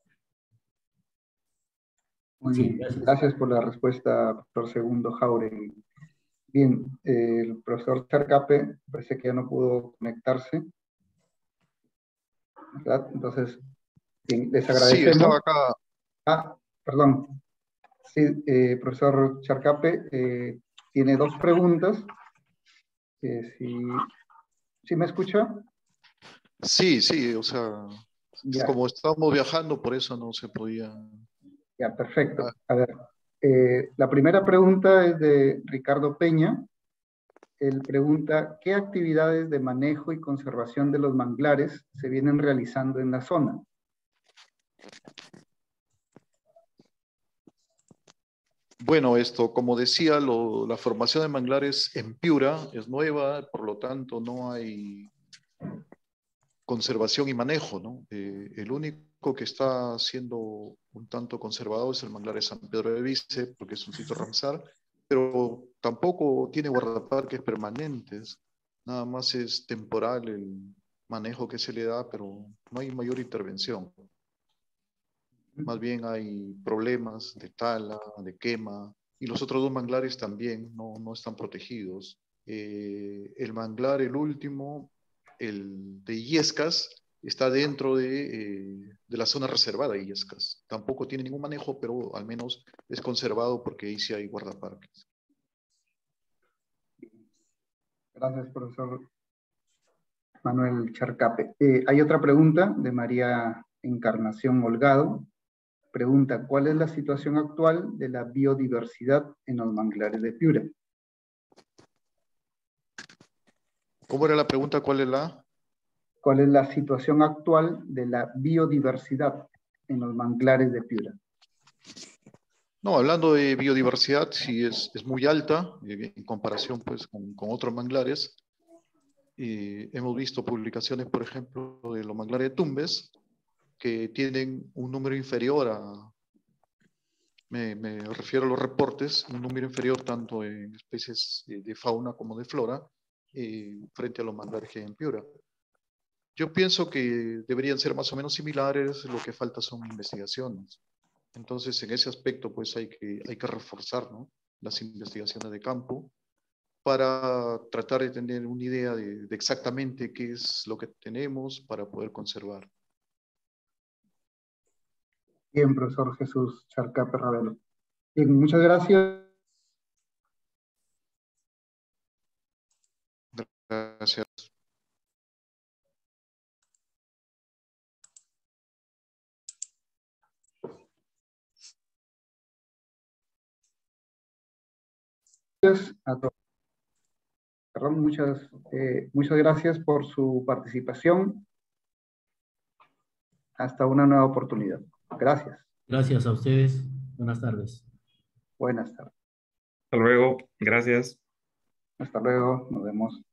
Muy Sí, bien, gracias. gracias por la respuesta, profesor Segundo Jauregui. Bien, eh, el profesor Charcape parece que ya no pudo conectarse, ¿verdad? Entonces, bien, les Sí, agradecemos. estaba acá. Ah, perdón. Sí, eh, profesor Charcape, eh, tiene dos preguntas. Eh, si, ¿sí me escucha? Sí, sí, o sea, Ya, como estábamos viajando, por eso no se podía. ya, perfecto. Ah, A ver, eh, la primera pregunta es de Ricardo Peña. Él pregunta, ¿qué actividades de manejo y conservación de los manglares se vienen realizando en la zona? Bueno, esto, como decía, lo- la formación de manglares en Piura es nueva, por lo tanto no hay conservación y manejo, ¿no? Eh, el único que está siendo un tanto conservado es el manglar de San Pedro de Vice, porque es un sitio Ramsar, pero tampoco tiene guardaparques permanentes, nada más es temporal el manejo que se le da, pero no hay mayor intervención. Más bien hay problemas de tala, de quema, y los otros dos manglares también no, no están protegidos. Eh, el manglar, el último, el de Illescas, está dentro de, eh, de la zona reservada de Illescas. Tampoco tiene ningún manejo, pero al menos es conservado porque ahí sí hay guardaparques. Gracias, profesor Manuel Charcape. Eh, hay otra pregunta de María Encarnación Holgado. Pregunta, ¿cuál es la situación actual de la biodiversidad en los manglares de Piura? ¿Cómo era la pregunta? ¿Cuál es la? ¿Cuál es la situación actual de la biodiversidad en los manglares de Piura? No, hablando de biodiversidad, sí es, es muy alta eh, en comparación pues, con, con otros manglares. Eh, hemos visto publicaciones, por ejemplo, de los manglares de Tumbes, que tienen un número inferior a, me, me refiero a los reportes, un número inferior tanto en especies de fauna como de flora, eh, frente a los manglares que hay en Piura. Yo pienso que deberían ser más o menos similares, lo que falta son investigaciones. Entonces, en ese aspecto, pues hay que, hay que reforzar, ¿no?, las investigaciones de campo para tratar de tener una idea de, de exactamente qué es lo que tenemos para poder conservar. Bien, profesor Jesús Charcape Ravelo. Bien, muchas gracias. Gracias. A todos. Perdón, muchas, eh, muchas gracias por su participación. Hasta una nueva oportunidad. Gracias. Gracias a ustedes. Buenas tardes. Buenas tardes. Hasta luego. Gracias. Hasta luego. Nos vemos.